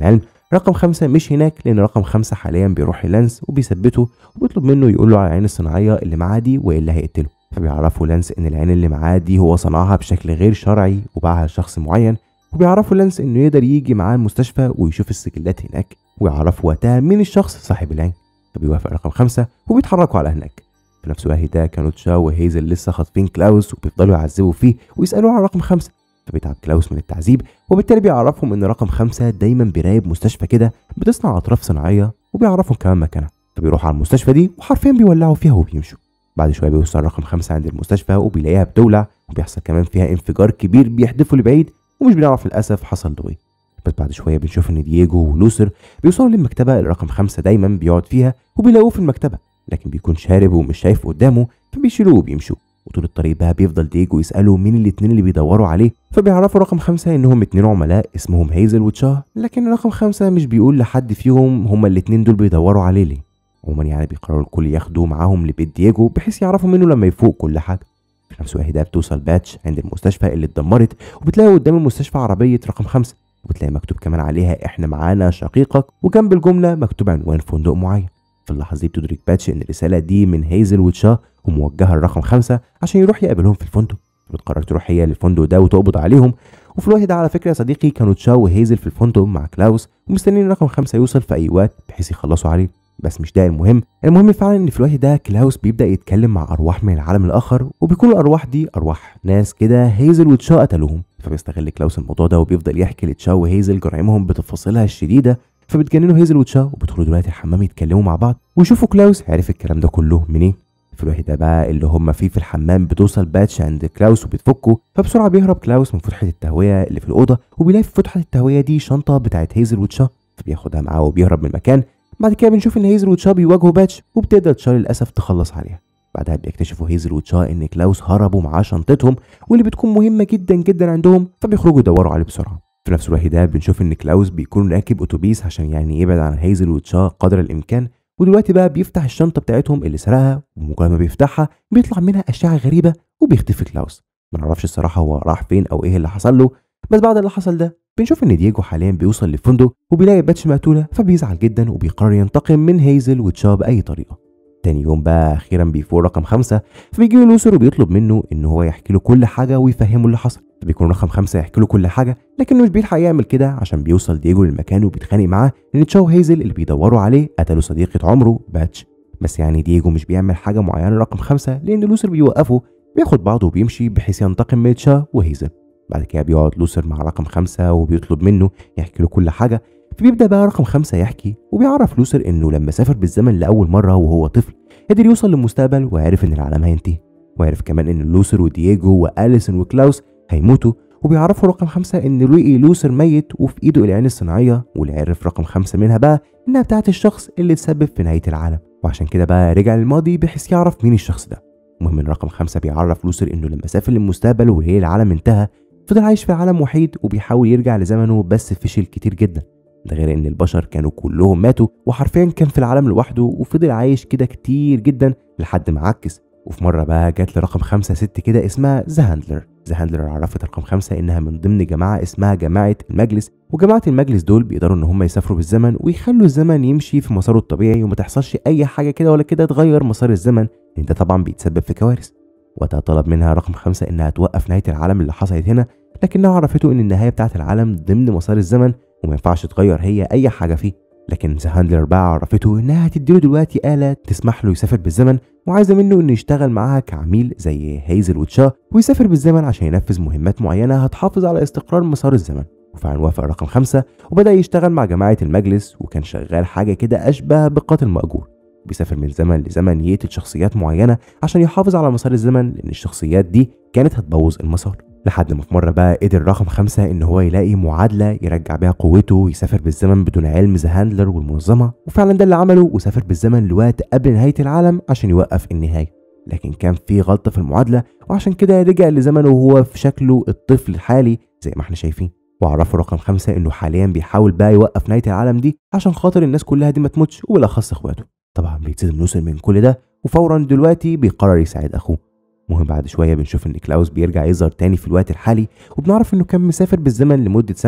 رقم 5 مش هناك، لان رقم 5 حاليا بيروح للانس وبيثبته وبيطلب منه يقول له على العين الصناعيه اللي معاه دي والا هيقتله. فبيعرفوا لانس ان العين اللي معاه دي هو صنعها بشكل غير شرعي وباعها لشخص معين، وبيعرفوا لانس انه يقدر يجي معاه المستشفى ويشوف السجلات هناك ويعرفوا وقتها مين الشخص صاحب العين. فبيوافق رقم 5 وبيتحركوا على هناك. في نفس الوقت ده كانوا تشاو وهيزل لسه خاطفين كلاوس وبيفضلوا يعذبوا فيه ويسالوه على رقم 5. فبيتعب كلاوس من التعذيب، وبالتالي بيعرفهم ان رقم 5 دايما بيراقب مستشفى كده بتصنع اطراف صناعيه، وبيعرفهم كمان مكانها. فبيروحوا على المستشفى دي وحرفيا بيولعوا فيها وبيمشوا. بعد شويه بيوصل رقم 5 عند المستشفى وبيلاقيها بتولع، وبيحصل كمان فيها انفجار كبير بيحدفه لبعيد، ومش بنعرف للاسف حصل له ايه. بس بعد شويه بنشوف ان دييجو ولوسر بيوصلوا للمكتبه اللي رقم 5 دايما بيقعد فيها، وبيلاقوه في المكتبه لكن بيكون شارب ومش شايف قدامه، فبيشيلوه وبيمشوا. وطول الطريق بقى بيفضل دييجو يساله مين الاتنين اللي بيدوروا عليه، فبيعرفوا رقم 5 انهم اتنين عملاء اسمهم هيزل وتشا، لكن رقم 5 مش بيقول لحد فيهم هما الاتنين دول بيدوروا عليه ليه. عموما يعني بيقرروا الكل ياخدوه معاهم لبيت دييجو بحيث يعرفوا منه لما يفوق كل حاجه. في نفس الوقت ده بتوصل باتش عند المستشفى اللي اتدمرت، وبتلاقي قدام المستشفى عربيه رقم 5، وبتلاقي مكتوب كمان عليها احنا معانا شقيقك، وجنب الجمله مكتوب عنوان فندق معين. في اللحظه دي بتدرك باتش ان الرساله دي من هيزل وتشا وموجهه لرقم 5 عشان يروح يقابلهم في الفندق. بتقرر تروح هي للفندق ده وتقبض عليهم. وفي الوقت ده على فكره يا صديقي كانوا تشا وهيزل في الفندق مع كلاوس ومستنيين رقم 5 يوصل في اي وقت بحيث يخلصوا عليه. بس مش ده المهم فعلا ان في الوقت ده كلاوس بيبدا يتكلم مع ارواح من العالم الاخر، وبيكون الارواح دي ارواح ناس كده هيزل وتشا قتلوهم. فبيستغل كلاوس الموضوع ده وبيفضل يحكي لتشا وهيزل جرائمهم بتفاصيلها الشديده. فبتجننوا هيزل وتشا وبيدخلوا دلوقتي الحمام يتكلموا مع بعض ويشوفوا كلاوس عرف الكلام ده كله منين. في الوقت ده بقى اللي هم فيه في الحمام بتوصل باتش عند كلاوس وبتفكه، فبسرعه بيهرب كلاوس من فتحه التهويه اللي في الاوضه، وبيلاقي في فتحه التهويه دي شنطه بتاعت هيزل وتشا، فبياخدها معاه وبيهرب من المكان. بعد كده بنشوف ان هيزل وتشا بيواجهوا باتش وبتقدر تشا للاسف تخلص عليها. بعدها بيكتشفوا هيزل وتشا ان كلاوس هربوا معاه شنطتهم واللي بتكون مهمه جدا جدا عندهم، فبيخرجوا يدوروا عليه بسرعه. في نفس الوقت ده بنشوف ان كلاوس بيكون راكب اتوبيس عشان يعني يبعد عن هيزل وتشا قدر الامكان، ودلوقتي بقى بيفتح الشنطه بتاعتهم اللي سرقها، ومجرد ما بيفتحها بيطلع منها اشعه غريبه وبيختفي كلاوس. ما نعرفش الصراحه هو راح فين او ايه اللي حصل له. بس بعد اللي حصل ده بنشوف ان دييجو حاليا بيوصل للفندق وبيلاقي باتش مقتوله، فبيزعل جدا وبيقرر ينتقم من هيزل وتشا باي طريقه. تاني يوم بقى اخيرا بيفوق رقم 5، فبيجي له لوسر وبيطلب منه ان هو يحكي له كل حاجه ويفهمه اللي حصل. بيكون رقم 5 يحكي له كل حاجه، لكنه مش بيلحق يعمل كده عشان بيوصل دييجو للمكان وبيتخانق معاه ان تشا وهيزل اللي بيدوروا عليه قتلوا صديقه عمره باتش. بس يعني دييجو مش بيعمل حاجه معينه رقم 5 لان لوسر بيوقفه، بياخد بعضه وبيمشي بحيث ينتقم من تشا وهيزل. بعد كده بيقعد لوسر مع رقم 5 وبيطلب منه يحكي له كل حاجه. فبيبدا بقى رقم 5 يحكي وبيعرف لوسر انه لما سافر بالزمن لاول مره وهو طفل قدر يوصل للمستقبل وعرف ان العالم هينتهي، وعرف كمان ان لوسر ودييجو واليسون وكلاوس هيموتوا. وبيعرفوا رقم 5 ان لويقي لوسر ميت وفي ايده العين الصناعيه، واللي عرف رقم 5 منها بقى انها بتاعت الشخص اللي تسبب في نهايه العالم، وعشان كده بقى رجع للماضي بحيث يعرف مين الشخص ده. المهم ان رقم 5 بيعرف لوسر انه لما سافر للمستقبل وهي العالم انتهى فضل عايش في عالم وحيد وبيحاول يرجع لزمنه بس فشل كتير جدا. ده غير ان البشر كانوا كلهم ماتوا وحرفيا كان في العالم لوحده، وفضل عايش كده كتير جدا لحد ما عكس. وفي مره بقى جات لرقم 5 ست كده اسمها ذا هاندلر عرفت رقم 5 انها من ضمن جماعه اسمها جماعه المجلس، وجماعه المجلس دول بيقدروا ان هم يسافروا بالزمن ويخلوا الزمن يمشي في مساره الطبيعي وما تحصلش اي حاجه كده ولا كده تغير مسار الزمن، لان ده طبعا بيتسبب في كوارث. وقتها طلب منها رقم 5 انها توقف نهايه العالم اللي حصلت هنا، لكنها عرفته ان النهايه بتاعه العالم ضمن مسار الزمن وما ينفعش تغير هي اي حاجه فيه. لكن ذا هاندلر بقى عرفته انها هتديله دلوقتي آلة تسمح له يسافر بالزمن، وعايزه منه انه يشتغل معاها كعميل زي هيزل وتشا ويسافر بالزمن عشان ينفذ مهمات معينه هتحافظ على استقرار مسار الزمن. وفعلا وافق رقم 5 وبدا يشتغل مع جماعه المجلس، وكان شغال حاجه كده اشبه بقاتل مأجور، بيسافر من زمن لزمن يقتل شخصيات معينه عشان يحافظ على مسار الزمن، لان الشخصيات دي كانت هتبوظ المسار. لحد ما في مره بقى قدر رقم 5 ان هو يلاقي معادله يرجع بيها قوته ويسافر بالزمن بدون علم ذا هاندلر والمنظمه، وفعلا ده اللي عمله وسافر بالزمن لوقت قبل نهايه العالم عشان يوقف النهايه. لكن كان في غلطه في المعادله، وعشان كده رجع لزمنه وهو في شكله الطفل الحالي زي ما احنا شايفين. وعرفوا رقم 5 انه حاليا بيحاول بقى يوقف نهايه العالم دي عشان خاطر الناس كلها دي ما تموتش وبالاخص اخواته. طبعا بيتصدم لوسر من كل ده، وفورا دلوقتي بيقرر يساعد اخوه. المهم بعد شويه بنشوف ان كلاوس بيرجع يظهر تاني في الوقت الحالي، وبنعرف انه كان مسافر بالزمن لمده سنه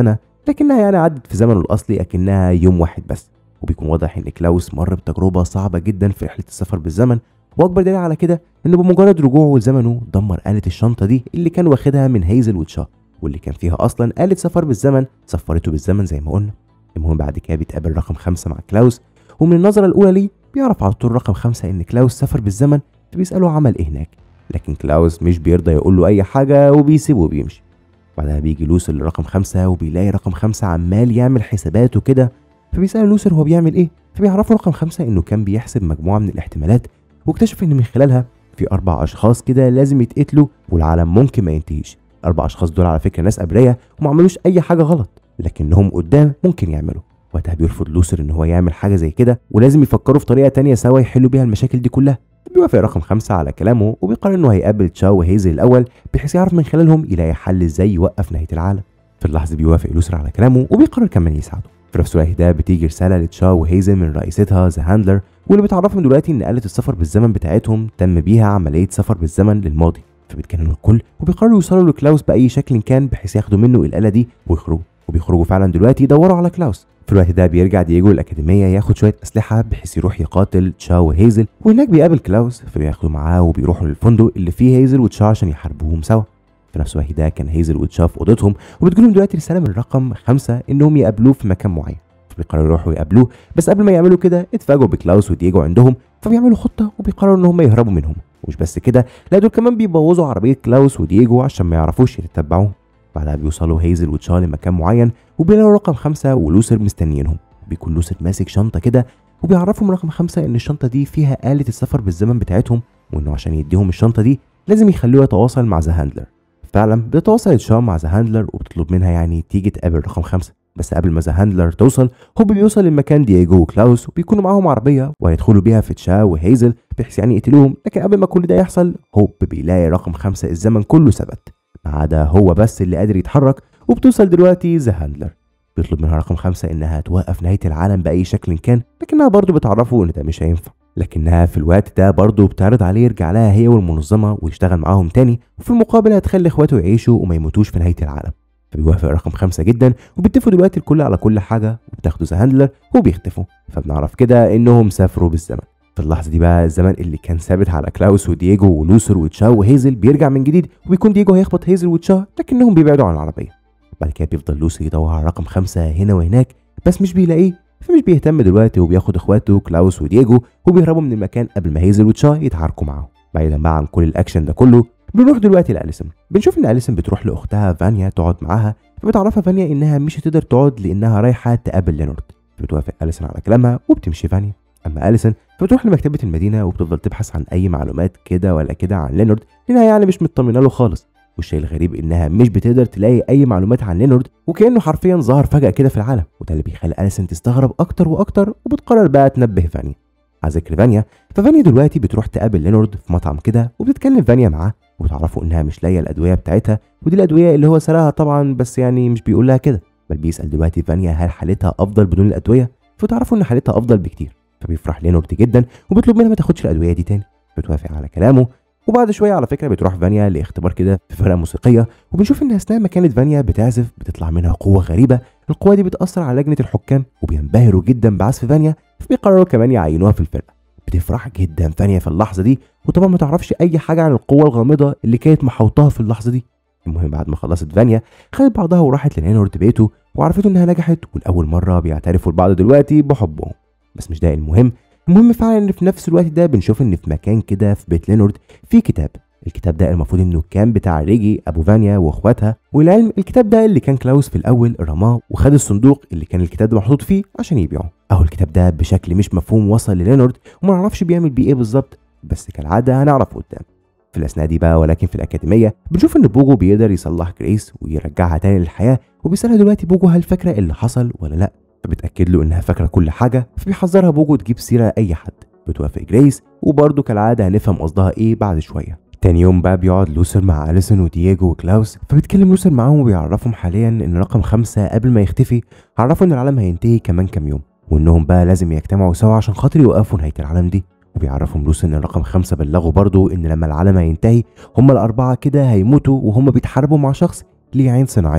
لكنها يعني عدت في زمنه الاصلي اكنها يوم واحد بس. وبيكون واضح ان كلاوس مر بتجربه صعبه جدا في رحله السفر بالزمن، واكبر دليل على كده انه بمجرد رجوعه لزمنه دمر آلة الشنطه دي اللي كان واخدها من هيزل وتشا، واللي كان فيها اصلا آلة سفر بالزمن سفرته بالزمن زي ما قلنا. المهم بعد كده بيتقابل رقم 5 مع كلاوس، ومن النظره الاولى ليه بيعرف على طول رقم 5 ان كلاوس سافر بالزمن، فبيساله عمل ايه هناك. لكن كلاوس مش بيرضى يقول له اي حاجه وبيسيبه وبيمشي. بعدها بيجي لوسر لرقم 5 وبيلاقي رقم 5 عمال يعمل حسابات وكده، فبيسأل لوسر هو بيعمل ايه، فبيعرفه رقم 5 انه كان بيحسب مجموعه من الاحتمالات، واكتشف ان من خلالها في 4 اشخاص كده لازم يتقتلوا والعالم ممكن ما ينتهيش. ال4 اشخاص دول على فكره ناس ابرياء وما عملوش اي حاجه غلط، لكنهم قدام ممكن يعملوا. وقتها بيرفض لوسر ان هو يعمل حاجه زي كده، ولازم يفكروا في طريقه تانية سوا يحلوا بيها المشاكل دي كلها. بيوافق رقم 5 على كلامه وبيقرر انه هيقابل تشاو وهيزل الاول بحيث يعرف من خلالهم يلاقي حل ازاي يوقف نهايه العالم. في اللحظه بيوافق لوسر على كلامه وبيقرر كمان يساعده. في نفس الوقت ده بتيجي رساله لتشاو وهيزل من رئيستها ذا هاندلر، واللي بتعرفهم دلوقتي ان آلة السفر بالزمن بتاعتهم تم بيها عمليه سفر بالزمن للماضي. فبيتجننوا الكل وبيقرروا يوصلوا لكلاوس باي شكل كان بحيث ياخدوا منه الآلة دي ويخرجوا. وبيخرجوا فعلا دلوقتي يدوروا على كلاوس. في الوقت ده بيرجع دييجو الأكاديمية ياخد شوية أسلحة بحيث يروح يقاتل تشاو وهيزل، وهناك بيقابل كلاوس فبياخدوا معاه وبيروحوا للفندق اللي فيه هيزل وتشاو عشان يحاربوهم سوا. في نفس الوقت ده كان هيزل وتشاو في أوضتهم وبتجيلهم دلوقتي رسالة من رقم 5 إنهم يقابلوه في مكان معين. فبيقرروا يروحوا يقابلوه، بس قبل ما يعملوا كده اتفاجئوا بكلاوس ودييجو عندهم، فبيعملوا خطة وبيقرروا إن هم يهربوا منهم. ومش بس كده، لا دول كمان بيبوظوا عربية كلاوس ودييجو عشان ما يعرفوش يتتبعوهم. بعدها بيوصلوا هيزل وتشاو لمكان معين وبيلاقوا رقم 5 ولوسر مستنيينهم. بيكون لوسر ماسك شنطة كده وبيعرفهم رقم 5 إن الشنطة دي فيها آلة السفر بالزمن بتاعتهم، وإنه عشان يديهم الشنطة دي لازم يخلوه يتواصل مع ذا هاندلر. فعلا بيتواصل تشاو مع ذا هاندلر وبتطلب منها يعني تيجي تقابل رقم 5. بس قبل ما ذا هاندلر توصل هو بيوصل لمكان دييجو وكلاوس وبيكونوا معاهم عربية وهيدخلوا بيها في تشاو وهيزل بحيث يعني يقتلوهم. لكن قبل ما كل ده يحصل هوب بيلاقي رقم 5 الزمن كله ثبت ما عدا هو بس اللي قادر يتحرك. وبتوصل دلوقتي ذا هاندلر بيطلب منها رقم 5 انها توقف نهاية العالم بأي شكل كان، لكنها برضه بتعرفه ان ده مش هينفع. لكنها في الوقت ده برضه بتعرض عليه يرجع لها هي والمنظمة ويشتغل معاهم تاني، وفي المقابل هتخلي اخواته يعيشوا وما يموتوش في نهاية العالم. فبيوافق رقم 5 جدا وبيتفقوا دلوقتي الكل على كل حاجة وبتاخدوا ذا هاندلر وبيختفوا. فبنعرف كده انهم سافروا بالزمن. في اللحظة دي بقى الزمن اللي كان ثابت على كلاوس ودييجو ولوسر وتشاو وهيزل بيرجع من جديد، وبيكون دييجو هيخبط هيزل وتشاو لكنهم بيبعدوا عن العربية. بعد كده بيفضل لوسر يدور على رقم 5 هنا وهناك بس مش بيلاقيه، فمش بيهتم دلوقتي وبياخد اخواته كلاوس ودييجو وبيهربوا من المكان قبل ما هيزل وتشاو يتعاركوا معاهم. بعيدا بقى عن كل الاكشن ده كله بنروح دلوقتي لأليسون. بنشوف ان أليسون بتروح لاختها فانيا تقعد معاها، فبتعرفها فانيا انها مش هتقدر تقعد لانها رايحه تقابل لينارد. فبتوافق أليسون على كلامها وبتمشي فانيا. اما أليسون فبتروح لمكتبه المدينه وبتفضل تبحث عن اي معلومات كده ولا كده عن لينارد لانها يعني مش مطمنه له خالص. والشيء الغريب انها مش بتقدر تلاقي اي معلومات عن لينارد وكانه حرفيا ظهر فجاه كده في العالم، وده اللي بيخلي أليسون تستغرب اكتر واكتر وبتقرر بقى تنبه فانيا. على ذكر فانيا ففانيا دلوقتي بتروح تقابل لينارد في مطعم كده وبتتكلم فانيا معاه وبتعرفوا انها مش لاقيه الادويه بتاعتها، ودي الادويه اللي هو سرقها طبعا، بس يعني مش بيقول لها كده بل بيسال دلوقتي فانيا هل حالتها افضل بدون الادويه، فتعرفوا ان حالتها افضل بكتير. فبيفرح لينارد جدا وبيطلب منها ما تاخدش الادويه دي تاني. بتوافق على كلامه. وبعد شويه على فكره بتروح فانيا لاختبار كده في فرقه موسيقيه، وبنشوف ان اثناء ما كانت فانيا بتعزف بتطلع منها قوه غريبه. القوه دي بتاثر على لجنه الحكام وبينبهروا جدا بعزف فانيا، فبيقرروا كمان يعينوها في الفرقه. بتفرح جدا فانيا في اللحظه دي وطبعا ما تعرفش اي حاجه عن القوه الغامضه اللي كانت محوطاها في اللحظه دي. المهم بعد ما خلصت فانيا خدت بعضها وراحت للينارد بيته وعرفته انها نجحت ولاول مره بيعترفوا لبعض دلوقتي بحبهم. بس مش ده المهم فعلا ان في نفس الوقت ده بنشوف ان في مكان كده في بيت لينارد في كتاب. الكتاب ده المفروض انه كان بتاع ريجي ابو فانيا واخواتها، والعلم الكتاب ده اللي كان كلاوس في الاول رماه وخد الصندوق اللي كان الكتاب ده محطوط فيه عشان يبيعه. اهو الكتاب ده بشكل مش مفهوم وصل للينارد وما نعرفش بيعمل بيه ايه بالظبط، بس كالعاده هنعرف قدام. في الاثناء دي بقى ولكن في الاكاديميه بنشوف ان بوجو بيقدر يصلح جريس ويرجعها تاني للحياه، وبيسالها دلوقتي بوجو هل فاكره اللي حصل ولا لا، فبتاكد له انها فاكره كل حاجه. فبيحذرها بوجو تجيب سيره اي حد. بتوافق جريس وبرده كالعاده هنفهم قصدها ايه بعد شويه. تاني يوم بقى بيقعد لوسر مع أليسون ودييجو وكلاوس، فبيتكلم لوسر معاهم وبيعرفهم حاليا ان رقم 5 قبل ما يختفي عرفوا ان العالم هينتهي كمان كام يوم، وانهم بقى لازم يجتمعوا سوا عشان خاطر يوقفوا نهايه العالم دي. وبيعرفهم لوسر ان رقم 5 بلغوا برضه ان لما العالم هينتهي هم الاربعه كده هيموتوا وهم بيتحاربوا مع شخص ليه عين صناعيه.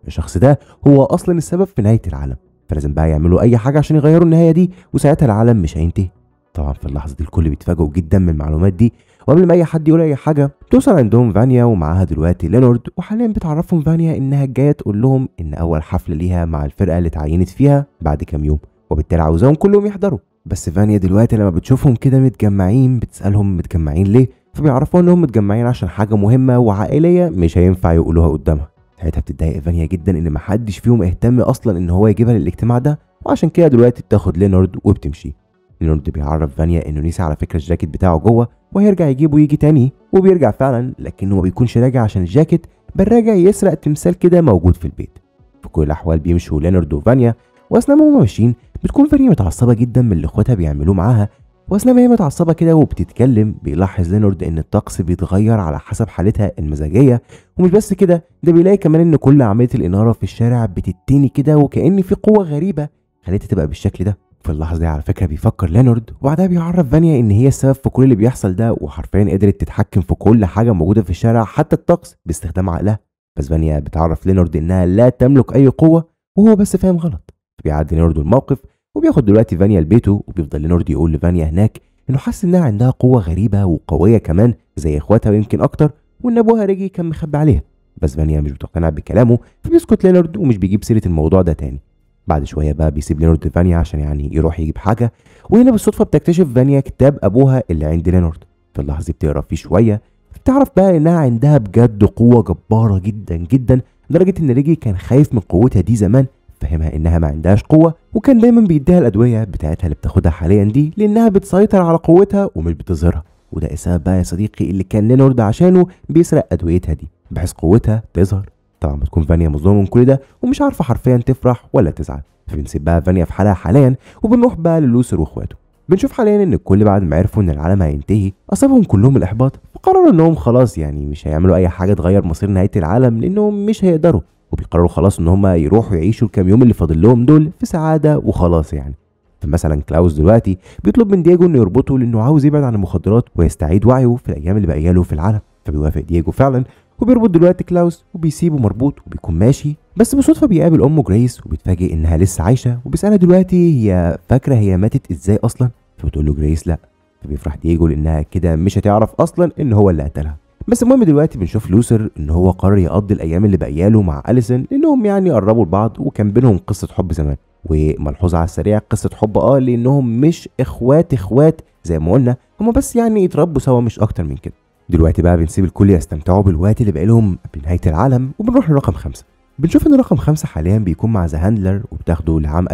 الشخص ده هو اصلا السبب في نهايه العالم، فلازم بقى يعملوا اي حاجه عشان يغيروا النهايه دي، وساعتها العالم مش هينتهي. طبعا في اللحظه دي الكل بيتفاجئوا جدا من المعلومات دي، وقبل ما اي حد يقول اي حاجه بتوصل عندهم فانيا ومعاها دلوقتي لينارد، وحاليا بتعرفهم فانيا انها جايه تقول لهم ان اول حفله ليها مع الفرقه اللي اتعينت فيها بعد كام يوم، وبالتالي عاوزاهم كلهم يحضروا. بس فانيا دلوقتي لما بتشوفهم كده متجمعين بتسالهم متجمعين ليه، فبيعرفوا انهم متجمعين عشان حاجه مهمه وعائليه مش هينفع يقولوها قدامها. ساعتها بتتضايق فانيا جدا ان محدش فيهم اهتم اصلا ان هو يجيبها للاجتماع ده، وعشان كده دلوقتي بتاخد لينارد وبتمشي. لينارد بيعرف فانيا انه نسي على فكره الجاكيت بتاعه جوه وهيرجع يجيبه يجي تاني، وبيرجع فعلا، لكنه ما بيكونش راجع عشان الجاكيت، بل راجع يسرق تمثال كده موجود في البيت. في كل الاحوال بيمشوا لينارد وفانيا، واثناء ما هما ماشيين بتكون فانيا متعصبه جدا من اللي اخواتها بيعملوه معاها، واثناء ما هي متعصبه كده وبتتكلم بيلاحظ لينارد ان الطقس بيتغير على حسب حالتها المزاجيه، ومش بس كده ده بيلاقي كمان ان كل عمليه الاناره في الشارع بتتني كده، وكأن في قوه غريبه خلتها تبقى بالشكل ده. في اللحظه دي على فكره بيفكر لينارد، وبعدها بيعرف فانيا ان هي السبب في كل اللي بيحصل ده، وحرفيا قدرت تتحكم في كل حاجه موجوده في الشارع حتى الطقس باستخدام عقلها. بس فانيا بتعرف لينارد انها لا تملك اي قوه، وهو بس فاهم غلط. بيعدي لينارد الموقف وبياخد دلوقتي فانيا لبيته، وبيفضل لينارد يقول لفانيا هناك انه حاسس انها عندها قوه غريبه وقويه كمان زي اخواتها ويمكن اكتر، وان ابوها ريجي كان مخبي عليها. بس فانيا مش بتقتنع بكلامه، فبيسكت لينارد ومش بيجيب سيره الموضوع ده تاني. بعد شويه بقى بيسيب لينارد فانيا عشان يعني يروح يجيب حاجه، وهنا بالصدفه بتكتشف فانيا كتاب ابوها اللي عند لينارد. في اللحظه دي بتقرا فيه شويه، بتعرف بقى انها عندها بجد قوه جباره جدا جدا، لدرجه ان ريجي كان خايف من قوتها دي زمان، فهمها انها ما عندهاش قوه، وكان دايما بيديها الادويه بتاعتها اللي بتاخدها حاليا دي لانها بتسيطر على قوتها ومش بتظهرها. وده السبب بقى يا صديقي اللي كان لينارد عشانه بيسرق ادويتها دي بحيث قوتها تظهر. طبعا بتكون فانيا مصدومه من كل ده ومش عارفه حرفيا تفرح ولا تزعل، فبنسيب بقى فانيا في حالها حاليا، وبنروح بقى للوسر واخواته. بنشوف حاليا ان الكل بعد ما عرفوا ان العالم هينتهي اصابهم كلهم الاحباط، وقرروا انهم خلاص يعني مش هيعملوا اي حاجه تغير مصير نهايه العالم لانهم مش هيقدروا، وبيقرروا خلاص ان هم يروحوا يعيشوا الكام يوم اللي فاضل لهم دول في سعاده وخلاص يعني. فمثلا كلاوس دلوقتي بيطلب من دييجو انه يربطه لانه عاوز يبعد عن المخدرات ويستعيد وعيه في الايام اللي باقيه له في العالم، فبيوافق دييجو فعلا وبيربط دلوقتي كلاوس وبيسيبه مربوط وبيكون ماشي. بس بالصدفه بيقابل امه جريس وبيتفاجئ انها لسه عايشه، وبيسالها دلوقتي هي فاكره هي ماتت ازاي اصلا، فبتقول له جريس لا، فبيفرح دييجو لانها كده مش هتعرف اصلا ان هو اللي قتلها. بس المهم دلوقتي بنشوف لوسر ان هو قرر يقضي الايام اللي باقيه له مع اليسون لانهم يعني قربوا لبعض وكان بينهم قصه حب زمان. وملحوظه على السريع قصه حب لانهم مش اخوات زي ما قلنا، هم بس يعني يتربوا سوا مش اكتر من كده. دلوقتي بقى بنسيب الكل يستمتعوا بالوقت اللي باقي لهم بنهايه العالم، وبنروح لرقم 5. بنشوف ان رقم 5 حاليا بيكون مع ذا هاندلر وبتاخده لعام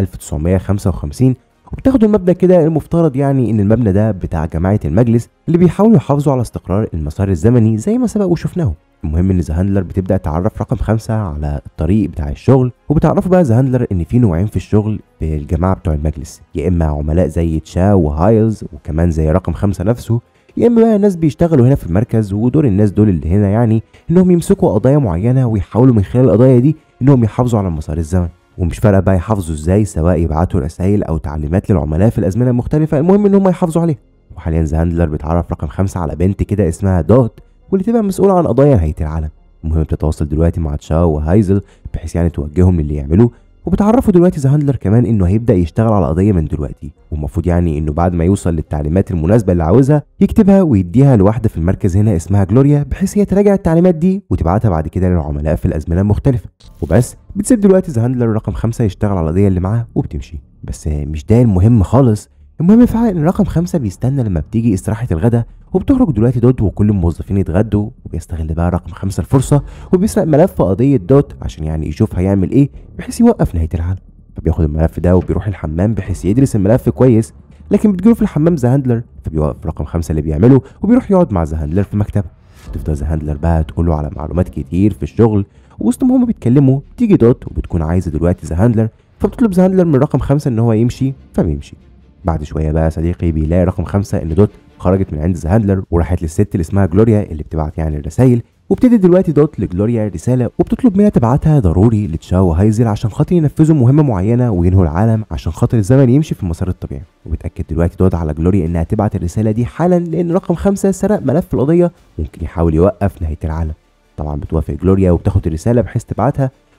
1955، وبتاخدوا المبنى كده. المفترض يعني ان المبنى ده بتاع جماعه المجلس اللي بيحاولوا يحافظوا على استقرار المسار الزمني زي ما سبق وشفناه. المهم ان ذا هاندلر بتبدا تعرف رقم 5 على الطريق بتاع الشغل، وبتعرفوا بقى ذا هاندلر ان في نوعين في الشغل في الجماعه بتوع المجلس، يا اما عملاء زي تشا وهايلز وكمان زي رقم 5 نفسه، يا اما بقى ناس بيشتغلوا هنا في المركز، ودور الناس دول اللي هنا يعني انهم يمسكوا قضايا معينه ويحاولوا من خلال القضايا دي انهم يحافظوا على مسار الزمن. ومش فارقه بقى يحافظوا ازاي، سواء يبعتوا رسائل او تعليمات للعملاء في الازمنه المختلفه، المهم ان هم يحافظوا عليها. وحاليا ذا هاندلر بيتعرف رقم 5 على بنت كده اسمها دوت، واللي تبقى مسؤوله عن قضايا نهايه العالم. المهم بتتواصل دلوقتي مع تشا وهايزل بحيث يعني توجههم للي يعملوه، وبتعرفوا دلوقتي ذا هاندلر كمان انه هيبدا يشتغل على قضيه من دلوقتي، والمفروض يعني انه بعد ما يوصل للتعليمات المناسبه اللي عاوزها يكتبها ويديها لواحده في المركز هنا اسمها جلوريا، بحيث هي تراجع التعليمات دي وتبعتها بعد كده للعملاء في الازمنه المختلفه. وبس بتسيب دلوقتي ذا هاندلر رقم 5 يشتغل على القضيه اللي معاه وبتمشي. بس مش ده المهم خالص، المهم فعلا ان رقم 5 بيستنى لما بتيجي استراحه الغداء، وبتخرج دلوقتي دوت وكل الموظفين يتغدوا، وبيستغل بقى رقم 5 الفرصه وبيسرق ملف قضيه دوت عشان يعني يشوف هيعمل ايه بحيث يوقف نهايه العالم. فبياخد الملف ده وبيروح الحمام بحيث يدرس الملف كويس، لكن بتجيله في الحمام ذا هاندلر، فبيوقف رقم 5 اللي بيعمله وبيروح يقعد مع ذا هاندلر في مكتبه. تفضل ذا هاندلر بقى تقول له على معلومات كتير في الشغل، ووسط ما هما بيتكلموا تيجي دوت وبتكون عايزه دلوقتي ذا هاندلر، فبتطلب ذا هاندلر من رقم 5 ان هو يمشي، فبيمشي. بعد شويه بقى صديقي بيلاقي رقم 5 ان دوت خرجت من عند ذا هاندلر وراحت للست اللي اسمها جلوريا اللي بتبعت يعني الرسايل، وبتدي دلوقتي دوت لجلوريا رساله وبتطلب منها تبعتها ضروري لتشا وهايزل عشان خاطر ينفذوا مهمه معينه وينهوا العالم عشان خاطر الزمن يمشي في المسار الطبيعي. وبتاكد دلوقتي دوت على جلوريا انها تبعت الرساله دي حالا لان رقم 5 سرق ملف القضيه ممكن يحاول يوقف نهايه العالم. طبعا بتوافق جلوريا وبتاخد الرساله بحيث تبعتها،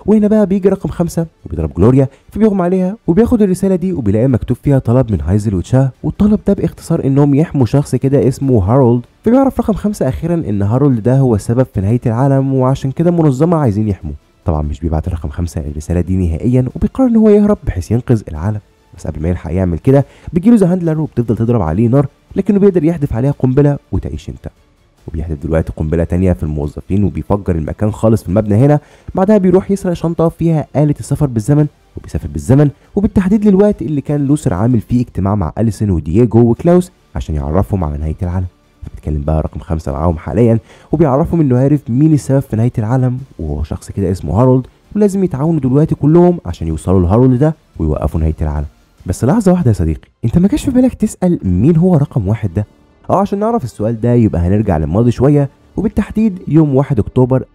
وهنا بقى بيجي رقم 5 وبيضرب جلوريا فبيغمى عليها وبياخد الرساله دي وبيلاقي مكتوب فيها طلب من هايزل وتشا، والطلب ده باختصار انهم يحموا شخص كده اسمه هارولد. فبيعرف رقم 5 اخيرا ان هارولد ده هو السبب في نهايه العالم وعشان كده منظمه عايزين يحموه. طبعا مش بيبعت رقم 5 الرساله دي نهائيا وبيقرر ان هو يهرب بحيث ينقذ العالم، بس قبل ما يلحق يعمل كده بيجيله ذا هاندلر وبتفضل تضرب عليه نار لكنه بيقدر يحدف عليها قنبله وتعيش انت. وبيحدف دلوقتي قنبله تانية في الموظفين وبيفجر المكان خالص في المبنى هنا. بعدها بيروح يسرق شنطه فيها آلة السفر بالزمن وبيسافر بالزمن وبالتحديد للوقت اللي كان لوثر عامل فيه اجتماع مع أليسون ودييجو وكلاوس عشان يعرفهم على نهايه العالم. فبيتكلم بقى رقم 5 معاهم حاليا وبيعرفهم انه عارف مين السبب في نهايه العالم وهو شخص كده اسمه هارولد، ولازم يتعاونوا دلوقتي كلهم عشان يوصلوا لهارولد ده ويوقفوا نهايه العالم. بس لحظه واحده يا صديقي، انت ما جاش في بالك تسال مين هو رقم 1 ده؟ عشان نعرف السؤال ده يبقى هنرجع للماضي شويه وبالتحديد يوم 1 اكتوبر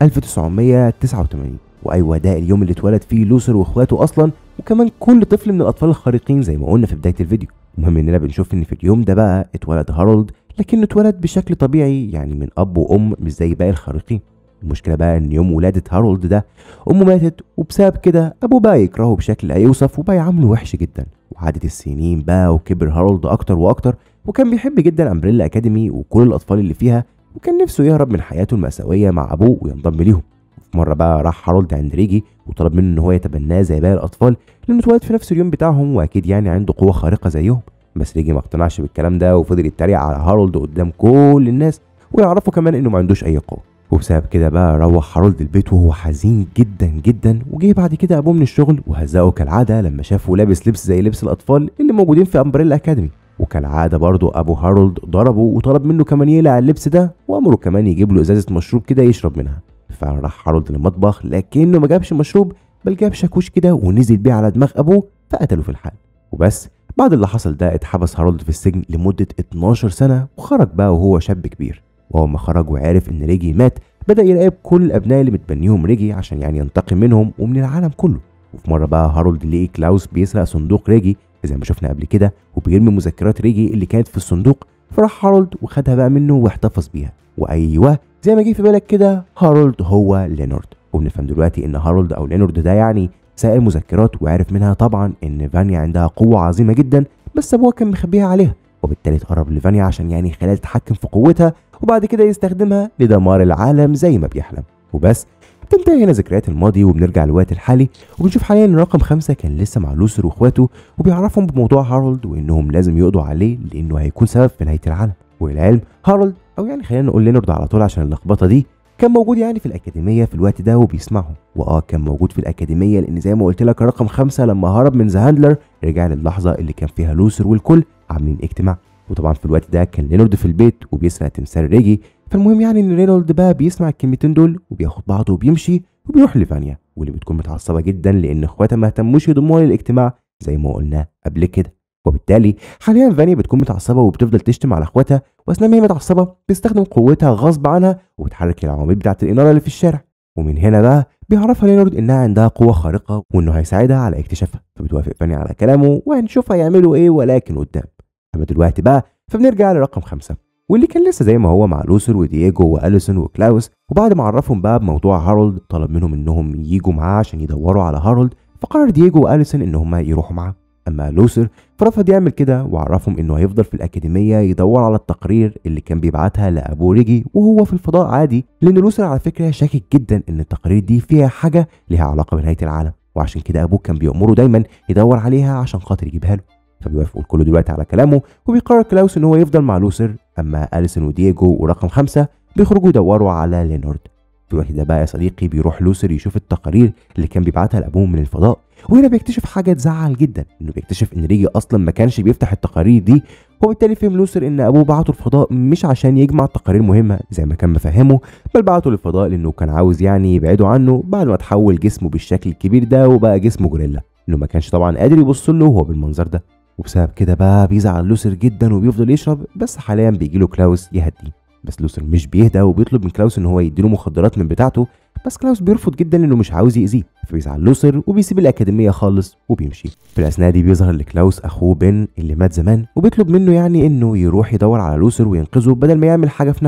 1989. وايوه ده اليوم اللي اتولد فيه لوثر واخواته اصلا وكمان كل طفل من الاطفال الخارقين زي ما قلنا في بدايه الفيديو. المهم اننا بنشوف ان في اليوم ده بقى اتولد هارولد، لكنه اتولد بشكل طبيعي يعني من اب وام مش زي باقي الخارقين. المشكله بقى ان يوم ولاده هارولد ده امه ماتت وبسبب كده ابوه بقى يكرهه بشكل لا يوصف وبقى يعامله وحش جدا. وعادت السنين بقى وكبر هارولد اكتر واكتر وكان بيحب جدا امبريلا اكاديمي وكل الاطفال اللي فيها وكان نفسه يهرب من حياته المأساوية مع ابوه وينضم ليهم. في مره بقى راح هارولد عند ريجي وطلب منه ان هو يتبناه زي باقي الاطفال لانه اتولد في نفس اليوم بتاعهم واكيد يعني عنده قوه خارقه زيهم. بس ريجي ما اقتنعش بالكلام ده وفضل يتريق على هارولد قدام كل الناس ويعرفوا كمان انه ما عندوش اي قوه. وبسبب كده بقى روح هارولد البيت وهو حزين جدا جدا. وجه بعد كده ابوه من الشغل وهزقه كالعاده لما شافه لابس لبس زي لبس الاطفال اللي موجودين في امبريلا اكاديمي. وكالعاده برضه ابو هارولد ضربه وطلب منه كمان يقلع اللبس ده وامره كمان يجيب له ازازه مشروب كده يشرب منها. فراح هارولد للمطبخ لكنه ما جابش مشروب بل جاب شاكوش كده ونزل بيه على دماغ ابوه فقتله في الحال. وبس بعد اللي حصل ده اتحبس هارولد في السجن لمده 12 سنه وخرج بقى وهو شاب كبير. واول ما خرج وعرف ان ريجي مات بدا يراقب كل الابناء اللي متبنيهم ريجي عشان يعني ينتقم منهم ومن العالم كله. وفي مره بقى هارولد لقي كلاوس بيسرق صندوق ريجي زي ما شفنا قبل كده وبيرمي مذكرات ريجي اللي كانت في الصندوق. فراح هارولد وخدها بقى منه واحتفظ بيها. وايوه زي ما جه في بالك كده هارولد هو لينارد. وبنفهم دلوقتي ان هارولد او لينارد ده يعني سائل المذكرات وعرف منها طبعا ان فانيا عندها قوه عظيمه جدا بس ابوها كان مخبيها عليها وبالتالي اتقرب لفانيا عشان يعني يخليها تتحكم في قوتها وبعد كده يستخدمها لدمار العالم زي ما بيحلم. وبس بتنتهي هنا ذكريات الماضي وبنرجع للوقت الحالي وبنشوف حاليا ان رقم 5 كان لسه مع لوثر واخواته وبيعرفهم بموضوع هارولد وانهم لازم يقضوا عليه لانه هيكون سبب في نهايه العالم. والعلم هارولد او يعني خلينا نقول لينارد على طول عشان اللخبطه دي كان موجود يعني في الاكاديميه في الوقت ده وبيسمعهم. كان موجود في الاكاديميه لان زي ما قلت لك رقم 5 لما هرب من ذا هاندلر رجع للحظه اللي كان فيها لوثر والكل عاملين اجتماع. وطبعا في الوقت ده كان لينارد في البيت وبيسرق تمثال ريجي. فالمهم يعني ان رينولد بقى بيسمع الكلمتين دول وبياخد بعضه وبيمشي وبيروح لفانيا واللي بتكون متعصبه جدا لان اخواتها ما اهتموش يضموها للاجتماع زي ما قلنا قبل كده. وبالتالي حاليا فانيا بتكون متعصبه وبتفضل تشتم على اخواتها واثناء ما هي متعصبه بتستخدم قوتها غصب عنها وبتحرك العواميد بتاعه الاناره اللي في الشارع. ومن هنا بقى بيعرفها لينارد انها عندها قوه خارقه وانه هيساعدها على اكتشافها. فبتوافق فانيا على كلامه وهنشوف هيعملوا ايه ولكن قدام. اما دلوقتي بقى فبنرجع لرقم 5 واللي كان لسه زي ما هو مع لوثر ودييجو واليسون وكلاوس. وبعد ما عرفهم بقى بموضوع هارولد طلب منهم انهم ييجوا معاه عشان يدوروا على هارولد. فقرر دييجو واليسون ان هم يروحوا معاه. اما لوثر فرفض يعمل كده وعرفهم انه هيفضل في الاكاديميه يدور على التقارير اللي كان بيبعتها لابو ريجي وهو في الفضاء عادي لان لوثر على فكره شاكك جدا ان التقارير دي فيها حاجه ليها علاقه بنهايه العالم وعشان كده ابوه كان بيأمره دايما يدور عليها عشان خاطر يجيبها له. فبيوافقوا الكل دلوقتي على كلامه وبيقرر كلاوس ان هو يفضل مع لوثر. اما اليسون ودييجو ورقم 5 بيخرجوا يدوروا على لينارد. في الوقت ده بقى يا صديقي بيروح لوثر يشوف التقارير اللي كان بيبعتها لابوه من الفضاء. وهنا بيكتشف حاجه تزعل جدا انه بيكتشف ان ريجي اصلا ما كانش بيفتح التقارير دي. وبالتالي فهم لوثر ان ابوه بعته الفضاء مش عشان يجمع تقارير مهمه زي ما كان مفهمه بل بعته للفضاء لانه كان عاوز يعني يبعده عنه بعد ما تحول جسمه بالشكل الكبير ده وبقى جسمه غوريلا انه ما كانش طبعا قادر يبص له وهو بالمنظر ده. وبسبب كده بقى بيزعل لوثر جدا وبيفضل يشرب بس حاليا بيجيله كلاوس يهديه. بس لوثر مش بيهدى وبيطلب من كلاوس ان هو يديله مخدرات من بتاعته بس كلاوس بيرفض جدا لانه مش عاوز يأذيه. فبيزعل لوثر وبيسيب الاكاديميه خالص وبيمشي. في الاثناء دي بيظهر لكلاوس اخوه بن اللي مات زمان وبيطلب منه يعني انه يروح يدور على لوثر وينقذه بدل ما يعمل حاجه في نفسه.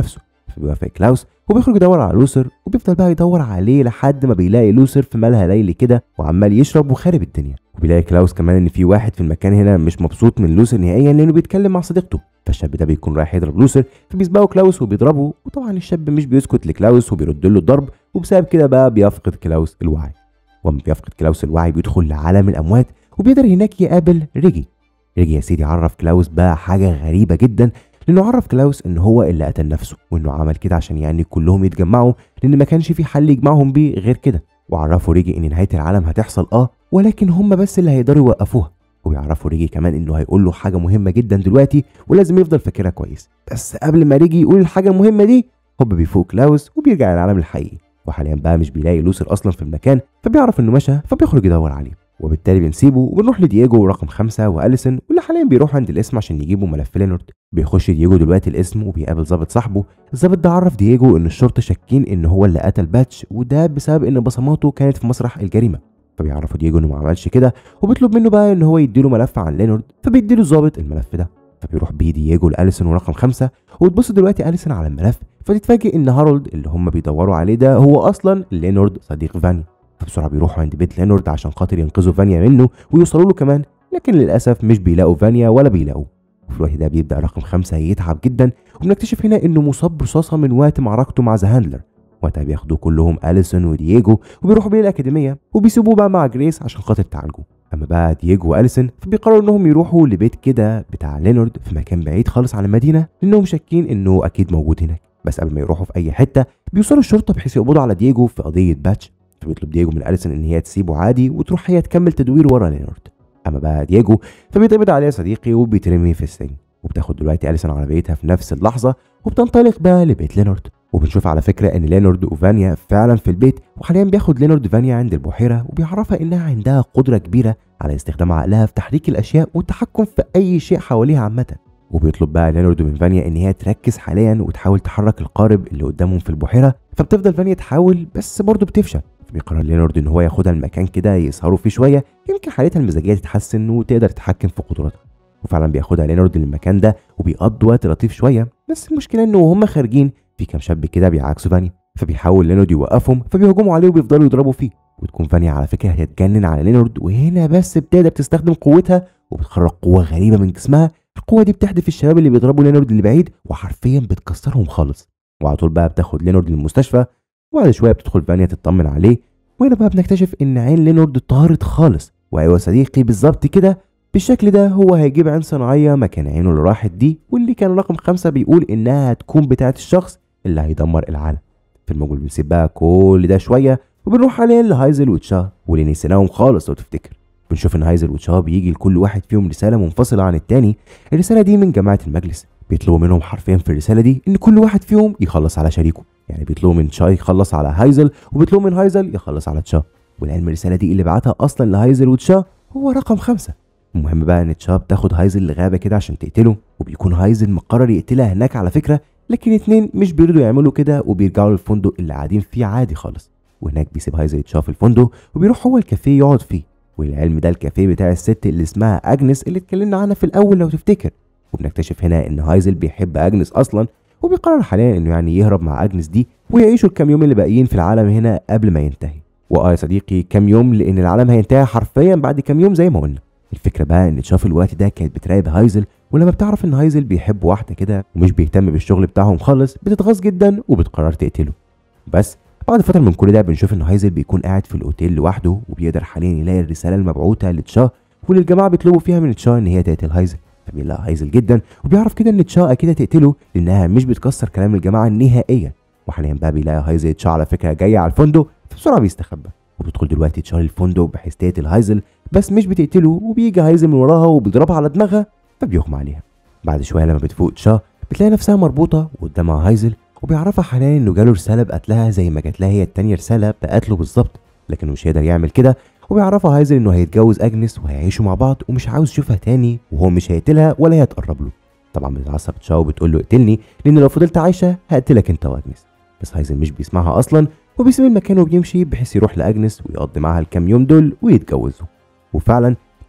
فبيوافق كلاوس وبيخرج يدور على لوثر، وبيفضل بقى يدور عليه لحد ما بيلاقي لوثر في ملهى ليلي كده وعمال يشرب وخارب الدنيا. وبيلاقي كلاوس كمان ان في واحد في المكان هنا مش مبسوط من لوثر نهائيا لانه بيتكلم مع صديقته، فالشاب ده بيكون رايح يضرب لوثر، فبيسبقه كلاوس وبيضربه، وطبعا الشاب مش بيسكت لكلاوس وبيرد له الضرب، وبسبب كده بقى بيفقد كلاوس الوعي. وأما بيفقد كلاوس الوعي بيدخل لعالم الاموات، وبيقدر هناك يقابل ريجي. ريجي يا سيدي عرف كلاوس بقى حاجه غريبه جدا، لانه عرف كلاوس ان هو اللي قتل نفسه، وانه عمل كده عشان يعني كلهم يتجمعوا، لان ما كانش في حل يجمعهم بيه غير كده. وعرفوا ريجي ان نهايه العالم هتحصل ولكن هم بس اللي هيقدروا يوقفوها. ويعرفوا ريجي كمان انه هيقول له حاجه مهمه جدا دلوقتي ولازم يفضل فاكرها كويس. بس قبل ما ريجي يقول الحاجه المهمه دي هوب بيفوق كلاوس وبيرجع للعالم الحقيقي، وحاليا بقى مش بيلاقي لوثر اصلا في المكان، فبيعرف انه مشى، فبيخرج يدور عليه. وبالتالي بنسيبه وبنروح لدييجو رقم 5 واليسون، واللي حاليا بيروحوا عند الاسم عشان يجيبوا ملف لينارد. بيخش دييجو دلوقتي الاسم وبيقابل ضابط صاحبه. الضابط ده عرف دييجو ان الشرطه شاكين ان هو اللي قتل باتش، وده بسبب ان بصماته كانت في مسرح الجريمه. فبيعرفوا دييجو انه ما عملش كده، وبيطلب منه بقى ان هو يديله ملف عن لينارد، فبيديله الضابط الملف ده. فبيروح بيه دييجو لاليسون ورقم 5، وتبص دلوقتي اليسون على الملف، فتتفاجئ ان هارولد اللي هم بيدوروا عليه ده هو اصلا لينارد صديق فانيا. فبسرعه بيروحوا عند بيت لينارد عشان خاطر ينقذوا فانيا منه ويوصلوا له كمان، لكن للاسف مش بيلاقوا فانيا ولا بيلاقوه. وفي الوقت ده بيبدا رقم 5 يتعب جدا، وبنكتشف هنا انه مصاب برصاصه من وقت معركته مع ذا هاندلر. وقتها بياخدوا كلهم اليسون ودييجو وبيروحوا بيه الاكاديميه، وبيسيبوه بقى مع جريس عشان خاطر تعالجه. اما بقى دييجو واليسون فبيقرروا انهم يروحوا لبيت كده بتاع لينارد في مكان بعيد خالص عن المدينه، لانهم شاكين انه اكيد موجود هناك. بس قبل ما يروحوا في اي حته بيوصلوا الشرطه بحيث يقبضوا على دييجو في قضيه باتش. فبيطلب دييجو من اليسون ان هي تسيبه عادي وتروح هي تكمل تدوير ورا لينارد. اما بقى دييجو فبيتقبض عليه يا صديقي وبيترمي في السجن. وبتاخد دلوقتي اليسون عربيتها في نفس اللحظه وبتنطلق بقى لبيت لينارد. وبنشوف على فكره ان لينارد وفانيا فعلا في البيت، وحاليا بياخد لينارد فانيا عند البحيره وبيعرفها انها عندها قدره كبيره على استخدام عقلها في تحريك الاشياء والتحكم في اي شيء حواليها عامه. وبيطلب بقى لينارد من فانيا ان هي تركز حاليا وتحاول تحرك القارب اللي قدامهم في البحيره، فبتفضل فانيا تحاول بس برضه بتفشل. فبيقرر لينارد ان هو ياخدها المكان كده يسهروا فيه شويه، يمكن حالتها المزاجيه تتحسن وتقدر تتحكم في قدراتها. وفعلا بياخدها لينارد للمكان ده وبيقضوا وقت لطيف شويه، بس المشكله انه وهم خارجين في كام شاب كده بيعاكسوا فانيا، فبيحاول لينارد يوقفهم، فبيهجموا عليه وبيفضلوا يضربوا فيه. وتكون فانيا على فكره هتتجنن على لينارد، وهنا بس بتقدر تستخدم قوتها وبتخرج قوه غريبه من جسمها. القوه دي بتحدف الشباب اللي بيضربوا لينارد اللي بعيد وحرفيا بتكسرهم خالص. وعلى طول بقى بتاخد لينارد للمستشفى، وبعد شويه بتدخل فانيا تطمن عليه. وهنا بقى بنكتشف ان عين لينارد طارت خالص، وايوه صديقي بالظبط كده، بالشكل ده هو هيجيب عين صناعيه مكان عينه اللي راحت دي، واللي كان رقم 5 بيقول انها هتكون بتاعه الشخص اللي هيدمر العالم. في المجمل بنسيب بقى كل ده شويه وبنروح حاليا لهايزل وتشا واللي نسيناهم خالص لو تفتكر. بنشوف ان هايزل وتشا بيجي لكل واحد فيهم رساله منفصله عن التاني. الرساله دي من جماعه المجلس، بيطلبوا منهم حرفيا في الرساله دي ان كل واحد فيهم يخلص على شريكه. يعني بيطلبوا من تشا يخلص على هايزل، وبيطلبوا من هايزل يخلص على تشا. والعلم الرساله دي اللي بعتها اصلا لهايزل وتشا هو رقم 5. المهم بقى ان تشا بتاخد هايزل لغابه كده عشان تقتله، وبيكون هايزل مقرر يقتلها هناك على فكره، لكن اتنين مش بيرضوا يعملوا كده وبيرجعوا للفندق اللي قاعدين فيه عادي خالص. وهناك بيسيب هايزل تشا في الفندق وبيروح هو الكافيه يقعد فيه. والعلم ده الكافيه بتاع الست اللي اسمها اجنس اللي اتكلمنا عنها في الاول لو تفتكر. وبنكتشف هنا ان هايزل بيحب اجنس اصلا، وبيقرر حاليا انه يعني يهرب مع اجنس دي ويعيشوا الكام يوم اللي باقيين في العالم هنا قبل ما ينتهي. يا صديقي كام يوم، لان العالم هينتهي حرفيا بعد كام يوم زي ما قلنا. الفكره بقى ان تشا في الوقت ده كانت بتراقب هايزل، ولما بتعرف ان هايزل بيحب واحده كده ومش بيهتم بالشغل بتاعهم خالص بتتغاظ جدا وبتقرر تقتله. بس بعد فتره من كل ده بنشوف ان هايزل بيكون قاعد في الاوتيل لوحده، وبيقدر حاليا يلاقي الرساله المبعوثه لتشا واللي الجماعه بيطلبوا فيها من تشا ان هي تقتل هايزل. فبيلاقي هايزل جدا وبيعرف كده ان تشا اكيد هتقتله لانها مش بتكسر كلام الجماعه نهائيا. وحاليا بقى بيلاقي هايزل تشا على فكره جايه على الفندق، فبسرعه بيستخبى. وبتدخل دلوقتي تشا للفندق بحيث تقتل هايزل، بس مش بتقتله، وبيجي هايزل من وراها وبيضربها على دماغها فبيغمى عليها. بعد شويه لما بتفوق تشا بتلاقي نفسها مربوطه وقدامها هايزل، وبيعرفها حاليا انه جاله رساله بقتلها زي ما جات لها هي التانيه رساله بقتله بالظبط، لكنه مش هيقدر يعمل كده. وبيعرفها هايزل انه هيتجوز اجنس وهيعيشوا مع بعض ومش عاوز يشوفها تاني، وهو مش هيقتلها ولا هي تقرب له. طبعا بتتعصب تشا وبتقول له اقتلني لان لو فضلت عايشه هقتلك انت واجنس. بس هايزل مش بيسمعها اصلا وبيسيب المكان وبيمشي بحيث يروح لاجنس ويقضي معاها الكام يوم دول ويتجوزوا. وفعلا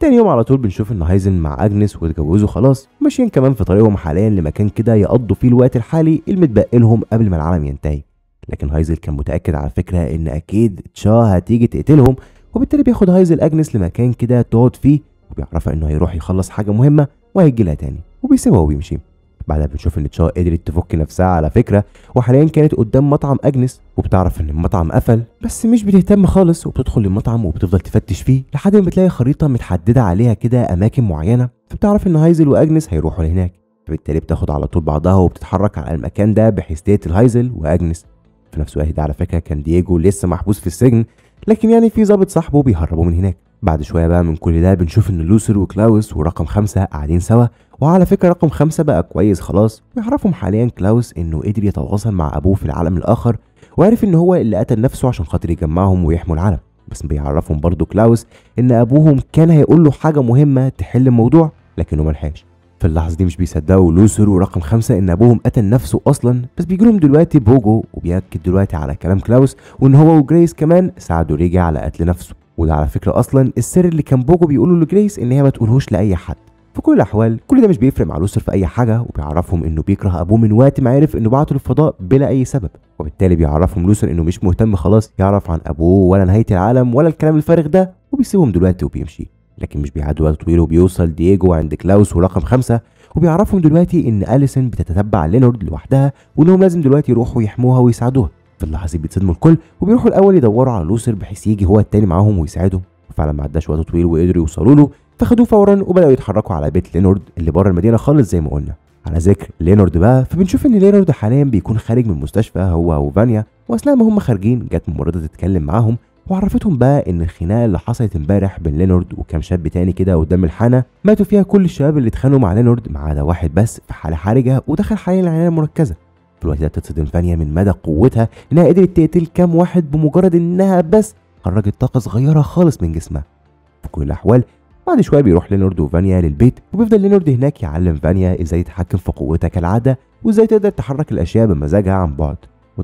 تاني يوم على طول بنشوف ان هايزن مع اجنس واتجوزوا خلاص، ماشيين كمان في طريقهم حاليا لمكان كده يقضوا فيه الوقت الحالي المتبقي لهم قبل ما العالم ينتهي. لكن هايزل كان متاكد على فكره ان اكيد تشا هتيجي تقتلهم، وبالتالي بياخد هايزل اجنس لمكان كده تقعد فيه، وبيعرفها انه هيروح يخلص حاجه مهمه وهيجي لها تاني، وبيسيبها وبيمشي. بعدها بنشوف ان تشا قدرت تفك نفسها على فكره، وحاليا كانت قدام مطعم اجنس، وبتعرف ان المطعم قفل، بس مش بتهتم خالص، وبتدخل المطعم وبتفضل تفتش فيه لحد ما بتلاقي خريطه متحدده عليها كده اماكن معينه، فبتعرف ان هايزل واجنس هيروحوا لهناك، فبالتالي بتاخد على طول بعضها وبتتحرك على المكان ده بحيث تقتل هايزل واجنس. في نفس الوقت ده على فكره كان دييجو لسه محبوس في السجن، لكن يعني في ضابط صاحبه بيهربه من هناك. بعد شويه بقى من كل ده بنشوف ان لوثر وكلاوس ورقم 5 قاعدين سوا، وعلى فكره رقم 5 بقى كويس خلاص، ويعرفهم حاليا كلاوس انه قدر يتواصل مع ابوه في العالم الاخر، وعرف ان هو اللي قتل نفسه عشان خاطر يجمعهم ويحموا العالم. بس بيعرفهم برضه كلاوس ان ابوهم كان هيقول له حاجه مهمه تحل الموضوع، لكنه ملحقش. في اللحظه دي مش بيصدقوا لوثر ورقم 5 ان ابوهم قتل نفسه اصلا، بس بيجي لهم دلوقتي بوجو وبياكد دلوقتي على كلام كلاوس، وان هو وجريس كمان ساعدوا ريجي على قتل نفسه. وده على فكره اصلا السر اللي كان بوجو بيقوله لجريس ان هي ما تقولهوش لاي حد. في كل الاحوال كل ده مش بيفرق مع لوثر في اي حاجه، وبيعرفهم انه بيكره ابوه من وقت ما عرف انه بعته للفضاء بلا اي سبب، وبالتالي بيعرفهم لوثر انه مش مهتم خلاص يعرف عن ابوه ولا نهايه العالم ولا الكلام الفارغ ده، وبيسيبهم دلوقتي وبيمشي. لكن مش بيعدي وقت طويل وبيوصل دييجو عند كلاوس ورقم 5، وبيعرفهم دلوقتي ان اليسن بتتتبع لينارد لوحدها، وانهم لازم دلوقتي يروحوا يحموها ويساعدوها. في اللحظه دي بيتصدموا الكل، وبيروحوا الاول يدوروا على لوثر بحيث يجي هو التاني معاهم ويساعدهم. وفعلا ما عداش وقت طويل وقدروا يوصلوا له، فخدوه فورا وبداوا يتحركوا على بيت لينارد اللي بره المدينه خالص زي ما قلنا. على ذكر لينارد بقى، فبنشوف ان لينارد حاليا بيكون خارج من المستشفى هو وفانيا، واثناء ما هم خارجين جت ممرضه تتكلم معاهم، وعرفتهم بقى ان الخناقه اللي حصلت امبارح بين لينارد وكام شاب تاني كده قدام الحانه ماتوا فيها كل الشباب اللي اتخانقوا مع لينارد ما عدا واحد بس في حاله حرجه ودخل حاليا العنايه المركزه. في الوقت ده بتتصدم فانيا من مدى قوتها انها قدرت تقتل كام واحد بمجرد انها بس خرجت طاقه صغيره خالص من جسمها. في كل الاحوال بعد شويه بيروح لينارد وفانيا للبيت، وبيفضل لينارد هناك يعلم فانيا ازاي تتحكم في قوتها كالعاده، وازاي تقدر تحرك الاشياء بمزاجها عن بعد.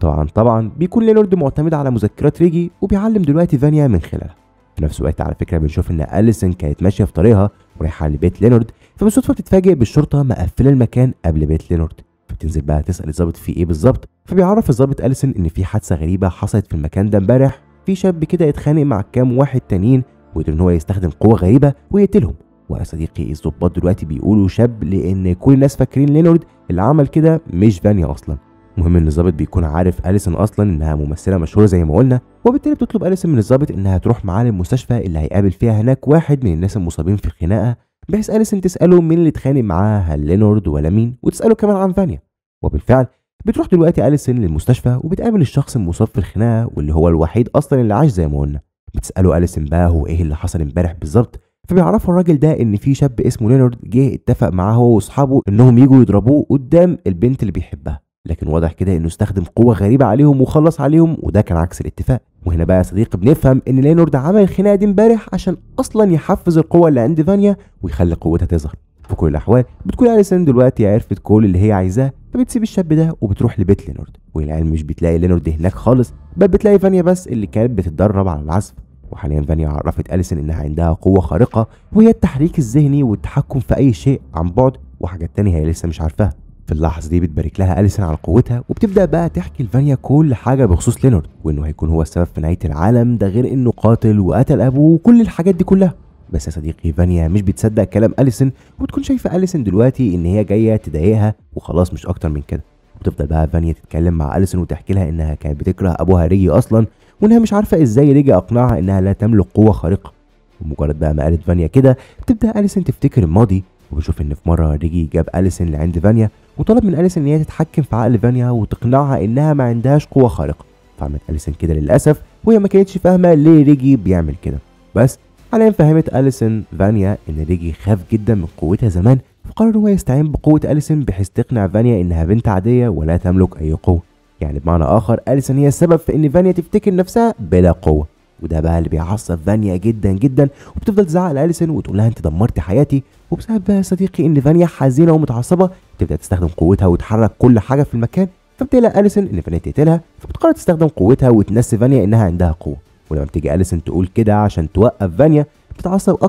وطبعا بيكون لينارد معتمد على مذكرات ريجي، وبيعلم دلوقتي فانيا من خلالها. في نفس الوقت على فكره بنشوف ان اليسن كانت ماشيه في طريقها ورايحه لبيت لينارد، فبالصدفه بتتفاجئ بالشرطه مقفله المكان قبل بيت لينارد، فبتنزل بقى تسال الظابط في ايه بالظبط. فبيعرف الظابط اليسن ان في حادثه غريبه حصلت في المكان ده امبارح، في شاب كده اتخانق مع كام واحد تانيين وقدر ان هو يستخدم قوه غريبه ويقتلهم. ويا صديقي الظباط دلوقتي بيقولوا شاب لان كل الناس فاكرين لينارد اللي عمل كده مش فانيا اصلا. المهم ان الظابط بيكون عارف اليسن اصلا انها ممثله مشهوره زي ما قلنا، وبالتالي بتطلب اليسن من الظابط انها تروح معاه للمستشفى اللي هيقابل فيها هناك واحد من الناس المصابين في الخناقه، بحيث اليسن تساله مين اللي اتخانق معاه، هل لينارد ولا مين، وتساله كمان عن فانيا. وبالفعل بتروح دلوقتي اليسن للمستشفى وبتقابل الشخص المصاب في الخناقه واللي هو الوحيد اصلا اللي عاش زي ما قلنا. بتساله اليسن بقى هو ايه اللي حصل امبارح بالظبط، فبيعرفوا الراجل ده ان في شاب اسمه لينارد جه اتفق معاه هو واصحابه انهم يجوا يضربوه قدام البنت اللي بيحبها، لكن واضح كده انه استخدم قوه غريبه عليهم وخلص عليهم، وده كان عكس الاتفاق. وهنا بقى يا صديقي بنفهم ان لينارد عمل الخناقه دي امبارح عشان اصلا يحفز القوه اللي عند فانيا ويخلي قوتها تظهر. في كل الاحوال بتكون اليسن دلوقتي عرفت كل اللي هي عايزاه، فبتسيب الشاب ده وبتروح لبيت لينارد، والعيال مش بتلاقي لينارد هناك خالص، بل بتلاقي فانيا بس اللي كانت بتتدرب على العزف. وحاليا فانيا عرفت اليسن انها عندها قوه خارقه، وهي التحريك الذهني والتحكم في اي شيء عن بعد، وحاجات تانية هي لسه مش عارفاها. في اللحظه دي بتبارك لها اليسن على قوتها، وبتبدا بقى تحكي لفانيا كل حاجه بخصوص لينارد، وانه هيكون هو السبب في نهايه العالم ده، غير انه قاتل وقتل ابوه وكل الحاجات دي كلها. بس يا صديقي فانيا مش بتصدق كلام اليسن، وبتكون شايفه اليسن دلوقتي ان هي جايه تضايقها وخلاص مش اكتر من كده. بتفضل بقى فانيا تتكلم مع اليسن وتحكي لها انها كانت بتكره ابوها ريجي اصلا، وانها مش عارفه ازاي ريجي اقنعها انها لا تملك قوه خارقه. ومجرد بقى ما قالت فانيا كده بتبدا اليسن تفتكر الماضي، وبنشوف ان في مره ريجي جاب اليسن لعند فانيا وطلب من اليسن ان هي تتحكم في عقل فانيا وتقنعها انها ما عندهاش قوه خارقه. فعملت اليسن كده للاسف، وهي ما كانتش فاهمه ليه ريجي بيعمل كده. بس حاليا فهمت اليسن فانيا ان ريجي خاف جدا من قوتها زمان، فقرر ان هو يستعين بقوه اليسن بحيث تقنع فانيا انها بنت عاديه ولا تملك اي قوه. يعني بمعنى اخر اليسن هي السبب في ان فانيا تفتكر نفسها بلا قوه، وده بقى اللي بيعصب فانيا جدا جدا، وبتفضل تزعق لاليسن وتقول لها انت دمرتي حياتي. وبسبب بقى يا صديقي ان فانيا حزينه ومتعصبه تبدا تستخدم قوتها وتحرك كل حاجه في المكان، فبتقلق اليسن ان فانيا تقتلها، فبتقرر تستخدم قوتها وتنسي فانيا انها عندها قوه. ولما بتيجي اليسن تقول كده عشان توقف فانيا بتتعصب اكتر،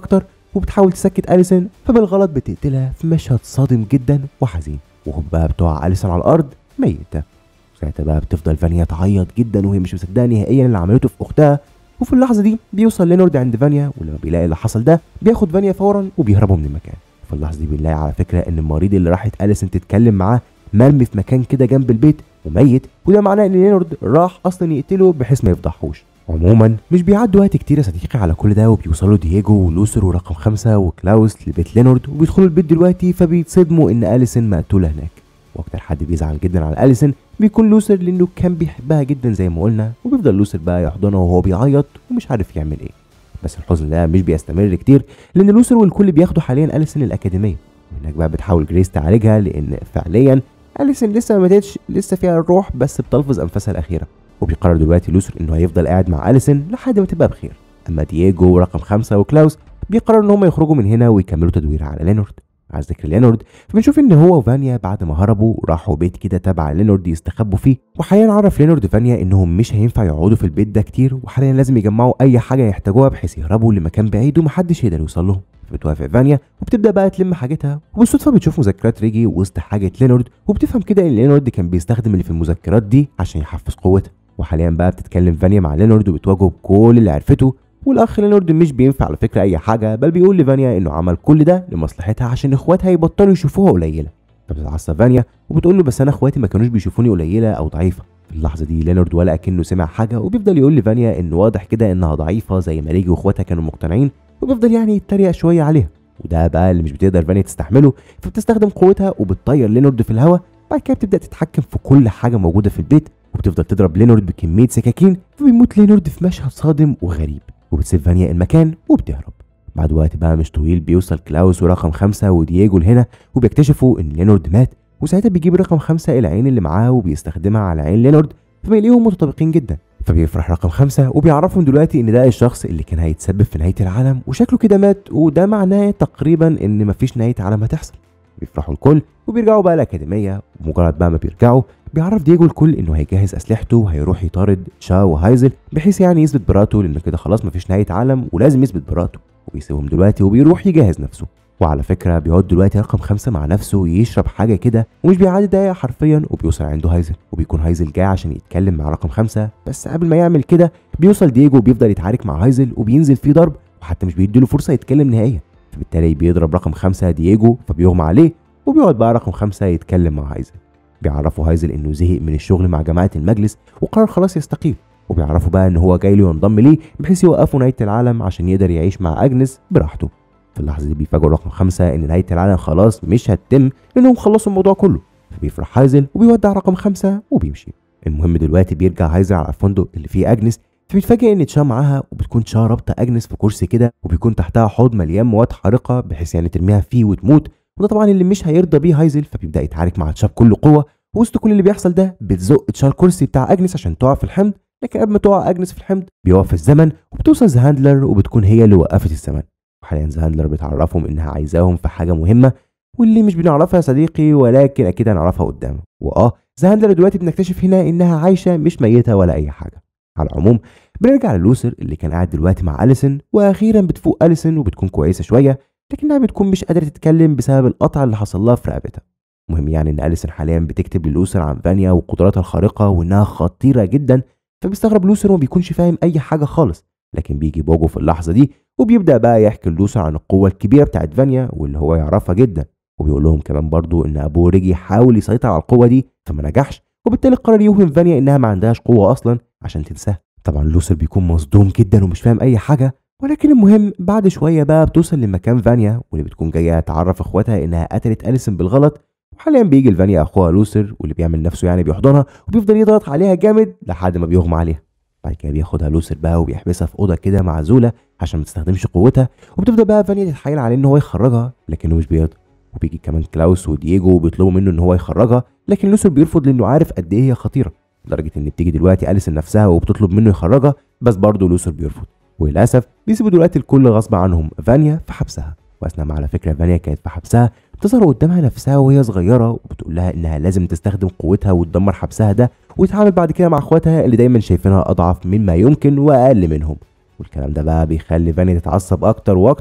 وبتحاول تسكت أليسن، فبالغلط بتقتلها في مشهد صادم جدا وحزين، وهم بقى بتقع أليسن على الأرض ميتة. ساعتها بقى بتفضل فانيا تعيط جدا وهي مش مصدقه نهائيا اللي عملته في اختها. وفي اللحظه دي بيوصل لينارد عند فانيا، ولما بيلاقي اللي حصل ده بياخد فانيا فورا وبيهربوا من المكان. في اللحظه دي بنلاقي على فكره ان المريض اللي راحت أليسن تتكلم معاه مرمي في مكان كده جنب البيت وميت، وده معناه ان لينارد راح اصلا يقتله بحيث ما يفضحوش. عموما مش بيعدوا وقت كتير يا صديقي على كل ده، وبيوصلوا دييجو ولوسر ورقم 5 وكلاوس لبيت لينارد، وبيدخلوا البيت دلوقتي فبيتصدموا ان أليسن مقتوله هناك. واكتر حد بيزعل جدا على أليسن بيكون لوسر، لانه كان بيحبها جدا زي ما قلنا، وبيفضل لوسر بقى يحضنها وهو بيعيط ومش عارف يعمل ايه. بس الحزن ده مش بيستمر كتير، لان لوسر والكل بياخدوا حاليا أليسن الاكاديميه، وهناك بقى بتحاول جريس تعالجها، لان فعليا أليسن لسه ما ماتتش، لسه فيها الروح بس بتلفظ انفاسها الاخيره. وبيقرر دلوقتي لوسر انه هيفضل قاعد مع أليسن لحد ما تبقى بخير. اما دييجو ورقم 5 وكلاوس بيقرروا ان هم يخرجوا من هنا ويكملوا تدوير على لينارد. على ذكر لينارد، فبنشوف ان هو وفانيا بعد ما هربوا راحوا بيت كده تبع لينارد يستخبوا فيه، وحاليا عرف لينارد فانيا انهم مش هينفع يقعدوا في البيت ده كتير، وحاليا لازم يجمعوا اي حاجه يحتاجوها بحيث يهربوا لمكان بعيد ومحدش يقدر يوصل لهم. فبتوافق فانيا وبتبدا بقى تلم حاجتها، وبالصدفه بتشوف مذكرات ريجي وسط حاجه لينارد، وبتفهم كده ان لينارد كان بيستخدم اللي في المذكرات دي عشان يحفز قوتها. وحاليا بقى بتتكلم فانيا مع لينارد وبتواجهه بكل اللي عرفته، والاخ لينارد مش بينفع على فكره اي حاجه، بل بيقول لفانيا انه عمل كل ده لمصلحتها عشان اخواتها يبطلوا يشوفوها قليله. فبتتعصب فانيا وبتقول له بس انا اخواتي ما كانوش بيشوفوني قليله او ضعيفه. في اللحظه دي لينارد ولا كأنه سمع حاجه، وبيفضل يقول لفانيا انه واضح كده انها ضعيفه زي ما ريجي واخواتها كانوا مقتنعين، وبيفضل يعني يتريق شويه عليها. وده بقى اللي مش بتقدر فانيا تستحمله، فبتستخدم قوتها وبتطير لينارد في الهواء. بعد كده بتبدا تتحكم في كل حاجه موجوده في البيت، وبتفضل تضرب لينارد بكميه سكاكين، فبيموت لينارد في مشهد صادم وغريب، وبتسيب فانيا المكان وبتهرب. بعد وقت بقى مش طويل بيوصل كلاوس ورقم 5 ودييجو لهنا، وبيكتشفوا ان لينارد مات، وساعتها بيجيب رقم 5 العين اللي معاه وبيستخدمها على عين لينارد، فبيلاقيهم متطابقين جدا. فبيفرح رقم 5 وبيعرفهم دلوقتي ان ده الشخص اللي كان هيتسبب في نهايه العالم، وشكله كده مات، وده معناه تقريبا ان مفيش نهايه عالم هتحصل. بيفرحوا الكل وبيرجعوا بقى الاكاديميه، ومجرد بقى ما بيرجعوا بيعرف دييجو الكل انه هيجهز اسلحته وهيروح يطارد تشا وهايزل، بحيث يعني يثبت براءته، لان كده خلاص مفيش نهايه عالم ولازم يثبت براءته. وبيسيبهم دلوقتي وبيروح يجهز نفسه. وعلى فكره بيقعد دلوقتي رقم 5 مع نفسه يشرب حاجه كده، ومش بيعدي دقايق حرفيا وبيوصل عنده هايزل، وبيكون هايزل جاي عشان يتكلم مع رقم 5. بس قبل ما يعمل كده بيوصل دييجو وبيفضل يتعارك مع هايزل وبينزل فيه ضرب، وحتى مش بيديله فرصه يتكلم نهائيا. فبالتالي بيضرب رقم 5 دييجو فبيغمى عليه، وبيقعد بقى رقم 5 يتكلم مع هايزل. بيعرفوا هايزل انه زهق من الشغل مع جماعه المجلس وقرر خلاص يستقيل، وبيعرفوا بقى ان هو جاي له ينضم ليه بحيث يوقفوا نهايه العالم عشان يقدر يعيش مع اجنس براحته. في اللحظه دي بيفاجئوا رقم 5 ان نهايه العالم خلاص مش هتتم، لانهم خلصوا الموضوع كله. فبيفرح هايزل وبيودع رقم 5 وبيمشي. المهم دلوقتي بيرجع هايزل على الفندق اللي فيه اجنس، فبيتفاجئ ان تشا معاها، وبتكون تشا رابطه اجنس في كرسي كده، وبيكون تحتها حوض مليان مواد حارقه بحيث يعني ترميها فيه وتموت. وده طبعا اللي مش هيرضى بيه هايزل، فبيبدا يتعارك مع تشا بكل قوه. وسط كل اللي بيحصل ده بتزق تشا الكرسي بتاع اجنس عشان تقع في الحمض، لكن قبل ما تقع اجنس في الحمض بيوقف الزمن، وبتوصل زهاندلر وبتكون هي اللي وقفت الزمن. وحاليا زهاندلر بتعرفهم انها عايزاهم في حاجه مهمه، واللي مش بنعرفها يا صديقي، ولكن اكيد هنعرفها قدام. زهاندلر دلوقتي بنكتشف هنا انها عايشه مش ميته ولا اي حاجه. على العموم بنرجع للوسر اللي كان قاعد دلوقتي مع أليسن، واخيرا بتفوق أليسن وبتكون كويسه شويه، لكنها بتكون مش قادره تتكلم بسبب القطع اللي حصل لها في رقبتها. المهم يعني ان أليسن حاليا بتكتب للوسر عن فانيا وقدراتها الخارقه وانها خطيره جدا، فبيستغرب لوسر وما بيكونش فاهم اي حاجه خالص. لكن بيجي بوجو في اللحظه دي وبيبدا بقى يحكي لوسر عن القوه الكبيره بتاعت فانيا واللي هو يعرفها جدا، وبيقول لهم كمان برضو ان ابوه ريجي حاول يسيطر على القوه دي فما نجحش، وبالتالي قرر يوهم فانيا انها ما عندهاش قوه اصلا عشان تنساها. طبعا لوسر بيكون مصدوم جدا ومش فاهم اي حاجه، ولكن المهم بعد شويه بقى بتوصل لمكان فانيا، واللي بتكون جايه تعرف اخواتها انها قتلت أليسن بالغلط. وحاليا بيجي لفانيا اخوها لوسر، واللي بيعمل نفسه يعني بيحضنها وبيفضل يضغط عليها جامد لحد ما بيغمى عليها. بعد كده بياخدها لوسر بقى وبيحبسها في اوضه كده معزوله عشان ما تستخدمش قوتها، وبتبدا بقى فانيا تتحايل عليه ان هو يخرجها لكنه مش بيرضى. وبيجي كمان كلاوس ودييجو وبيطلبوا منه ان هو يخرجها، لكن لوسر بيرفض لانه عارف قد ايه هي خطيره، لدرجه ان بتيجي دلوقتي أليسن نفسها وبتطلب منه يخرجها، بس برضه لوسر بيرفض. وللاسف بيسيبوا دلوقتي الكل غصب عنهم فانيا في حبسها. واثناء ما على فكره فانيا كانت في حبسها بتظهر قدامها نفسها وهي صغيره، وبتقول لها انها لازم تستخدم قوتها وتدمر حبسها ده، وتتعامل بعد كده مع اخواتها اللي دايما شايفينها اضعف مما يمكن واقل منهم. والكلام ده بقى بيخلي فانيا تتعصب اكتر واكتر،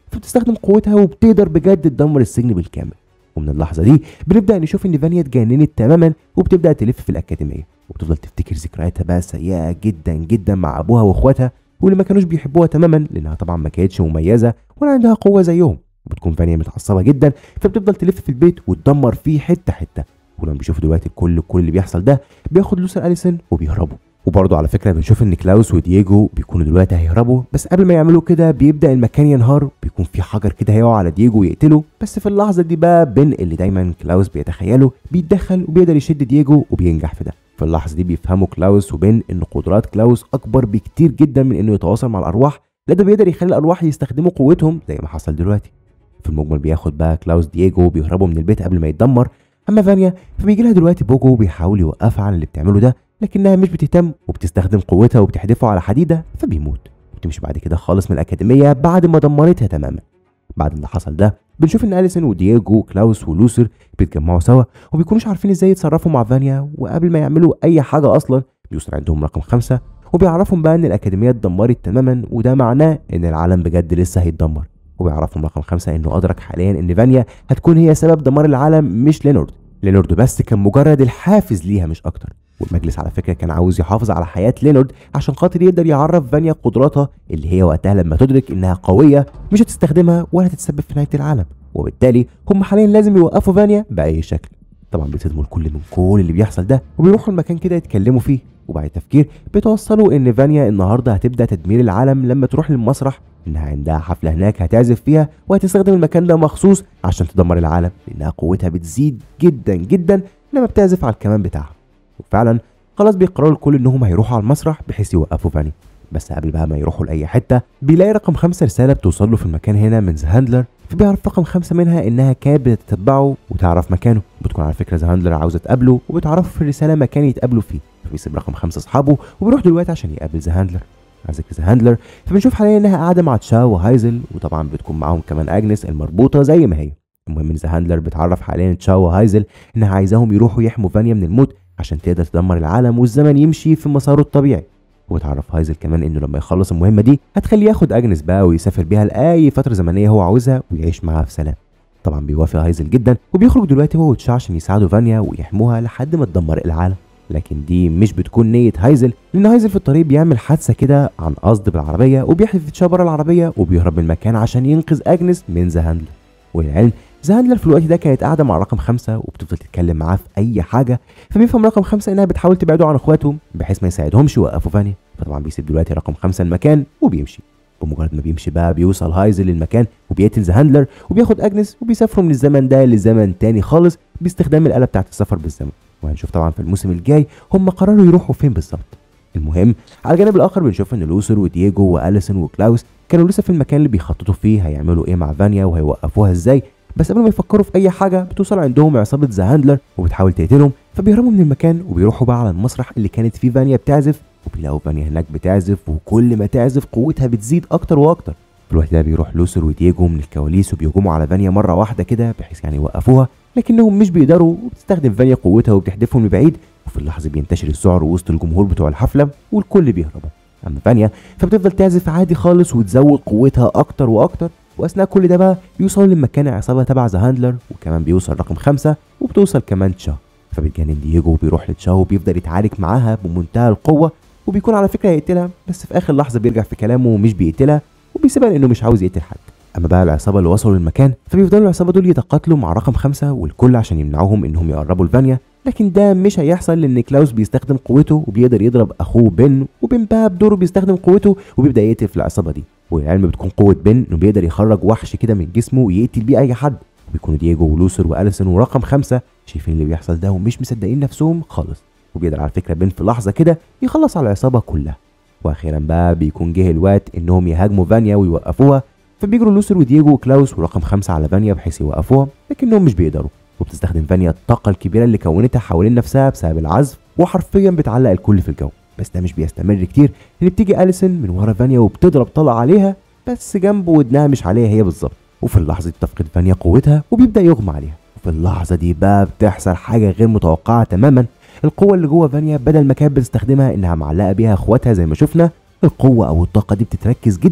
فبتستخدم قوتها وبتقدر بجد تدمر السجن بالكامل. ومن اللحظه دي بنبدا نشوف ان فانيا اتجننت تماما وبتبدا تلف في الاكاديميه وبتفضل تفتكر ذكرياتها بقى سيئه جدا جدا مع ابوها واخواتها واللي ما كانوش بيحبوها تماما لانها طبعا ما كانتش مميزه ولا عندها قوه زيهم. وبتكون فانيا متعصبه جدا فبتفضل تلف في البيت وتدمر فيه حته حته. ولما بيشوفوا دلوقتي كل اللي بيحصل ده بياخد لوسر اليسون وبيهربوا. وبرضه على فكره بنشوف ان كلاوس ودييجو بيكونوا دلوقتي هيهربوا، بس قبل ما يعملوا كده بيبدا المكان ينهار، بيكون في حجر كده هيقع على دييجو ويقتله. بس في اللحظه دي بقى بن اللي دايما كلاوس بيتخيله بيتدخل وبيقدر يشد دييجو وبينجح في ده. في اللحظه دي بيفهموا كلاوس وبن ان قدرات كلاوس اكبر بكتير جدا من انه يتواصل مع الارواح، لا ده بيقدر يخلي الارواح يستخدموا قوتهم زي ما حصل دلوقتي. في المجمل بياخد بقى كلاوس دييجو وبيهربوا من البيت قبل ما يتدمر. اما فانيا فبيجي لها دلوقتي بوجو بيحاول يوقفها عن اللي بتعمله ده، لكنها مش بتهتم وبتستخدم قوتها وبتحدفه على حديده فبيموت. وبتمشي بعد كده خالص من الاكاديميه بعد ما دمرتها تماما. بعد اللي حصل ده بنشوف ان اليسون ودييجو وكلاوس ولوسر بيتجمعوا سوا وبيكونوش عارفين ازاي يتصرفوا مع فانيا، وقبل ما يعملوا اي حاجه اصلا بيوصل عندهم رقم 5 وبيعرفهم بقى ان الاكاديميه اتدمرت تماما، وده معناه ان العالم بجد لسه هيتدمر. وبيعرفهم رقم 5 انه ادرك حاليا ان فانيا هتكون هي سبب دمار العالم مش لينارد بس كان مجرد الحافز ليها مش اكتر. والمجلس على فكره كان عاوز يحافظ على حياه لينارد عشان خاطر يقدر يعرف فانيا قدراتها اللي هي وقتها لما تدرك انها قويه مش هتستخدمها ولا هتتسبب في نهايه العالم. وبالتالي هم حاليا لازم يوقفوا فانيا باي شكل. طبعا بيصدموا الكل من كل اللي بيحصل ده وبيروحوا المكان كده يتكلموا فيه، وبعد تفكير بيتوصلوا ان فانيا النهارده هتبدا تدمير العالم لما تروح للمسرح، انها عندها حفله هناك هتعزف فيها وهتستخدم المكان ده مخصوص عشان تدمر العالم لانها قوتها بتزيد جدا جدا لما بتعزف على الكمان بتاعها. وفعلا خلاص بيقرروا الكل انهم هيروحوا على المسرح بحيث يوقفوا فانيا. بس قبل بقى ما يروحوا لاي حته بيلاقي رقم 5 رساله بتوصل له في المكان هنا من ذا هاندلر، فبيعرف رقم 5 منها انها كانت بتتبعه وتعرف مكانه. بتكون على فكره ذا هاندلر عاوزه تقابله وبتعرفه في الرساله مكان يتقابلوا فيه، فبيسيب رقم 5 اصحابه وبيروح دلوقتي عشان يقابل ذا هاندلر. على ذكر ذا هاندلر فبنشوف حاليا انها قاعده مع تشاو وهايزل، وطبعا بتكون معاهم كمان اجنس المربوطه زي ما هي. المهم ان ذا هاندلر بتعرف حاليا تشاو وهايزل انها عايزاهم يروحوا يحموا فانيا من الموت عشان تقدر تدمر العالم والزمن يمشي في مساره الطبيعي. وبتعرف هايزل كمان انه لما يخلص المهمه دي هتخليه ياخد اجنس بقى ويسافر بيها لاي فتره زمنيه هو عاوزها ويعيش معاها في سلام. طبعا بيوافق هايزل جدا وبيخرج دلوقتي هو وتشا عشان يساعدوا فانيا ويحموها لحد ما تدمر العالم. لكن دي مش بتكون نيه هايزل، لان هايزل في الطريق بيعمل حادثه كده عن قصد بالعربيه وبيحدف تشا بره العربيه وبيهرب من المكان عشان ينقذ اجنس من ذا هاندلر. وللعلم ذا هاندلر في الوقت ده كانت قاعده مع رقم 5 وبتفضل تتكلم معاه في اي حاجه، فبيفهم رقم 5 انها بتحاول تبعده عن اخواتهم بحيث ما يساعدهمش يوقفوا فانيا. فطبعا بيسيب دلوقتي رقم 5 المكان وبيمشي. بمجرد ما بيمشي بقى بيوصل هايزل للمكان وبيقتل ذا هاندلر وبياخد اجنس وبيسافروا من الزمن ده لزمن تاني خالص باستخدام الآلة بتاعه السفر بالزمن. وهنشوف طبعا في الموسم الجاي هم قرروا يروحوا فين بالظبط. المهم على الجانب الاخر بنشوف ان لوسر ودييجو واليسون وكلاوس كانوا لسه في المكان اللي بيخططوا فيه هيعملوا ايه مع فانيا وهيوقفوها ازاي. بس قبل ما يفكروا في اي حاجه بتوصل عندهم عصابه ذا هاندلر وبتحاول تقتلهم، فبيهربوا من المكان وبيروحوا بقى على المسرح اللي كانت فيه فانيا بتعزف، وبيلاقوا فانيا هناك بتعزف وكل ما تعزف قوتها بتزيد اكتر واكتر. في الوقت ده بيروح لوسر ودييجو من الكواليس وبيهجموا على فانيا مره واحده كده بحيث يعني يوقفوها، لكنهم مش بيقدروا وبتستخدم فانيا قوتها وبتحدفهم لبعيد. وفي اللحظه بينتشر الذعر وسط الجمهور بتوع الحفله والكل بيهربوا. اما فانيا فبتفضل تعزف عادي خالص وتزود قوتها اكتر واكتر. واثناء كل ده بقى بيوصلوا لمكان عصابه تبع ذا هاندلر، وكمان بيوصل رقم 5 وبتوصل كمان تشا. فبيتجنن دييجو وبيروح لتشا وبيفضل يتعارك معاها بمنتهى القوه، وبيكون على فكره هيقتلها بس في اخر لحظه بيرجع في كلامه ومش بيقتلها وبيسيبها لانه مش عاوز يقتل حد. اما بقى العصابه اللي وصلوا للمكان فبيفضلوا العصابه دول يتقاتلوا مع رقم 5 والكل عشان يمنعوهم انهم يقربوا لفانيا، لكن ده مش هيحصل لان كلاوس بيستخدم قوته وبيقدر يضرب اخوه بن، وبن بقى بدوره بيستخدم قوته وبيبدا يقتل في العصابه دي. والعلم بتكون قوه بن انه بيقدر يخرج وحش كده من جسمه ويقتل بيه اي حد. وبيكونوا دييجو ولوسر واليسون ورقم 5 شايفين اللي بيحصل ده ومش مصدقين نفسهم خالص. وبيقدر على فكره بن في لحظه كده يخلص على العصابه كلها. واخيرا بقى بيكون جه الوقت انهم يهاجموا فانيا ويوقفوها، فبيجروا لوسر ودييجو وكلاوس ورقم 5 على فانيا بحيث يوقفوها، لكنهم مش بيقدروا. وبتستخدم فانيا الطاقه الكبيره اللي كونتها حوالين نفسها بسبب العزف وحرفيا بتعلق الكل في الجو. بس ده مش بيستمر كتير، ان بتيجي اليسون من ورا فانيا وبتضرب طلقه عليها بس جنب ودنها مش عليها هي بالظبط. وفي اللحظه دي بتفقد فانيا قوتها وبيبدا يغمى عليها. وفي اللحظه دي بقى بتحصل حاجه غير متوقعه تماما. القوه اللي جوه فانيا بدل ما كانت بتستخدمها انها معلقه بيها اخواتها زي ما شفنا، القوه او الطاقه دي بتتركز جدا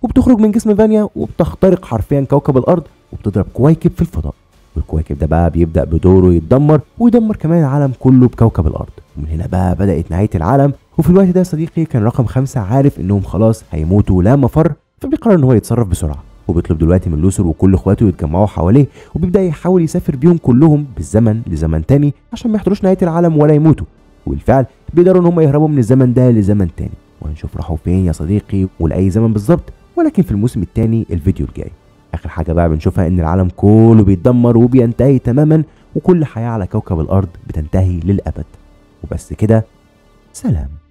وبتخرج من جسم فانيا وبتخترق حرفيا كوكب الارض وبتضرب كويكب في الفضاء. والكويكب ده بقى بيبدا بدوره يتدمر ويدمر كمان العالم كله بكوكب الارض. ومن هنا بقى بدات نهايه العالم. وفي الوقت ده يا صديقي كان رقم 5 عارف انهم خلاص هيموتوا لا مفر، فبيقرر ان هو يتصرف بسرعه وبيطلب دلوقتي من لوثر وكل اخواته يتجمعوا حواليه وبيبدا يحاول يسافر بيهم كلهم بالزمن لزمن تاني عشان ما يحضروش نهايه العالم ولا يموتوا. وبالفعل بيقدروا ان هم يهربوا من الزمن ده لزمن تاني، وهنشوف راحوا فين يا صديقي ولاي زمن بالظبط، ولكن في الموسم الثاني الفيديو الجاي. اخر حاجه بقى بنشوفها ان العالم كله بيتدمر وبينتهي تماما وكل حياه على كوكب الارض بتنتهي للابد. وبس كده، سلام.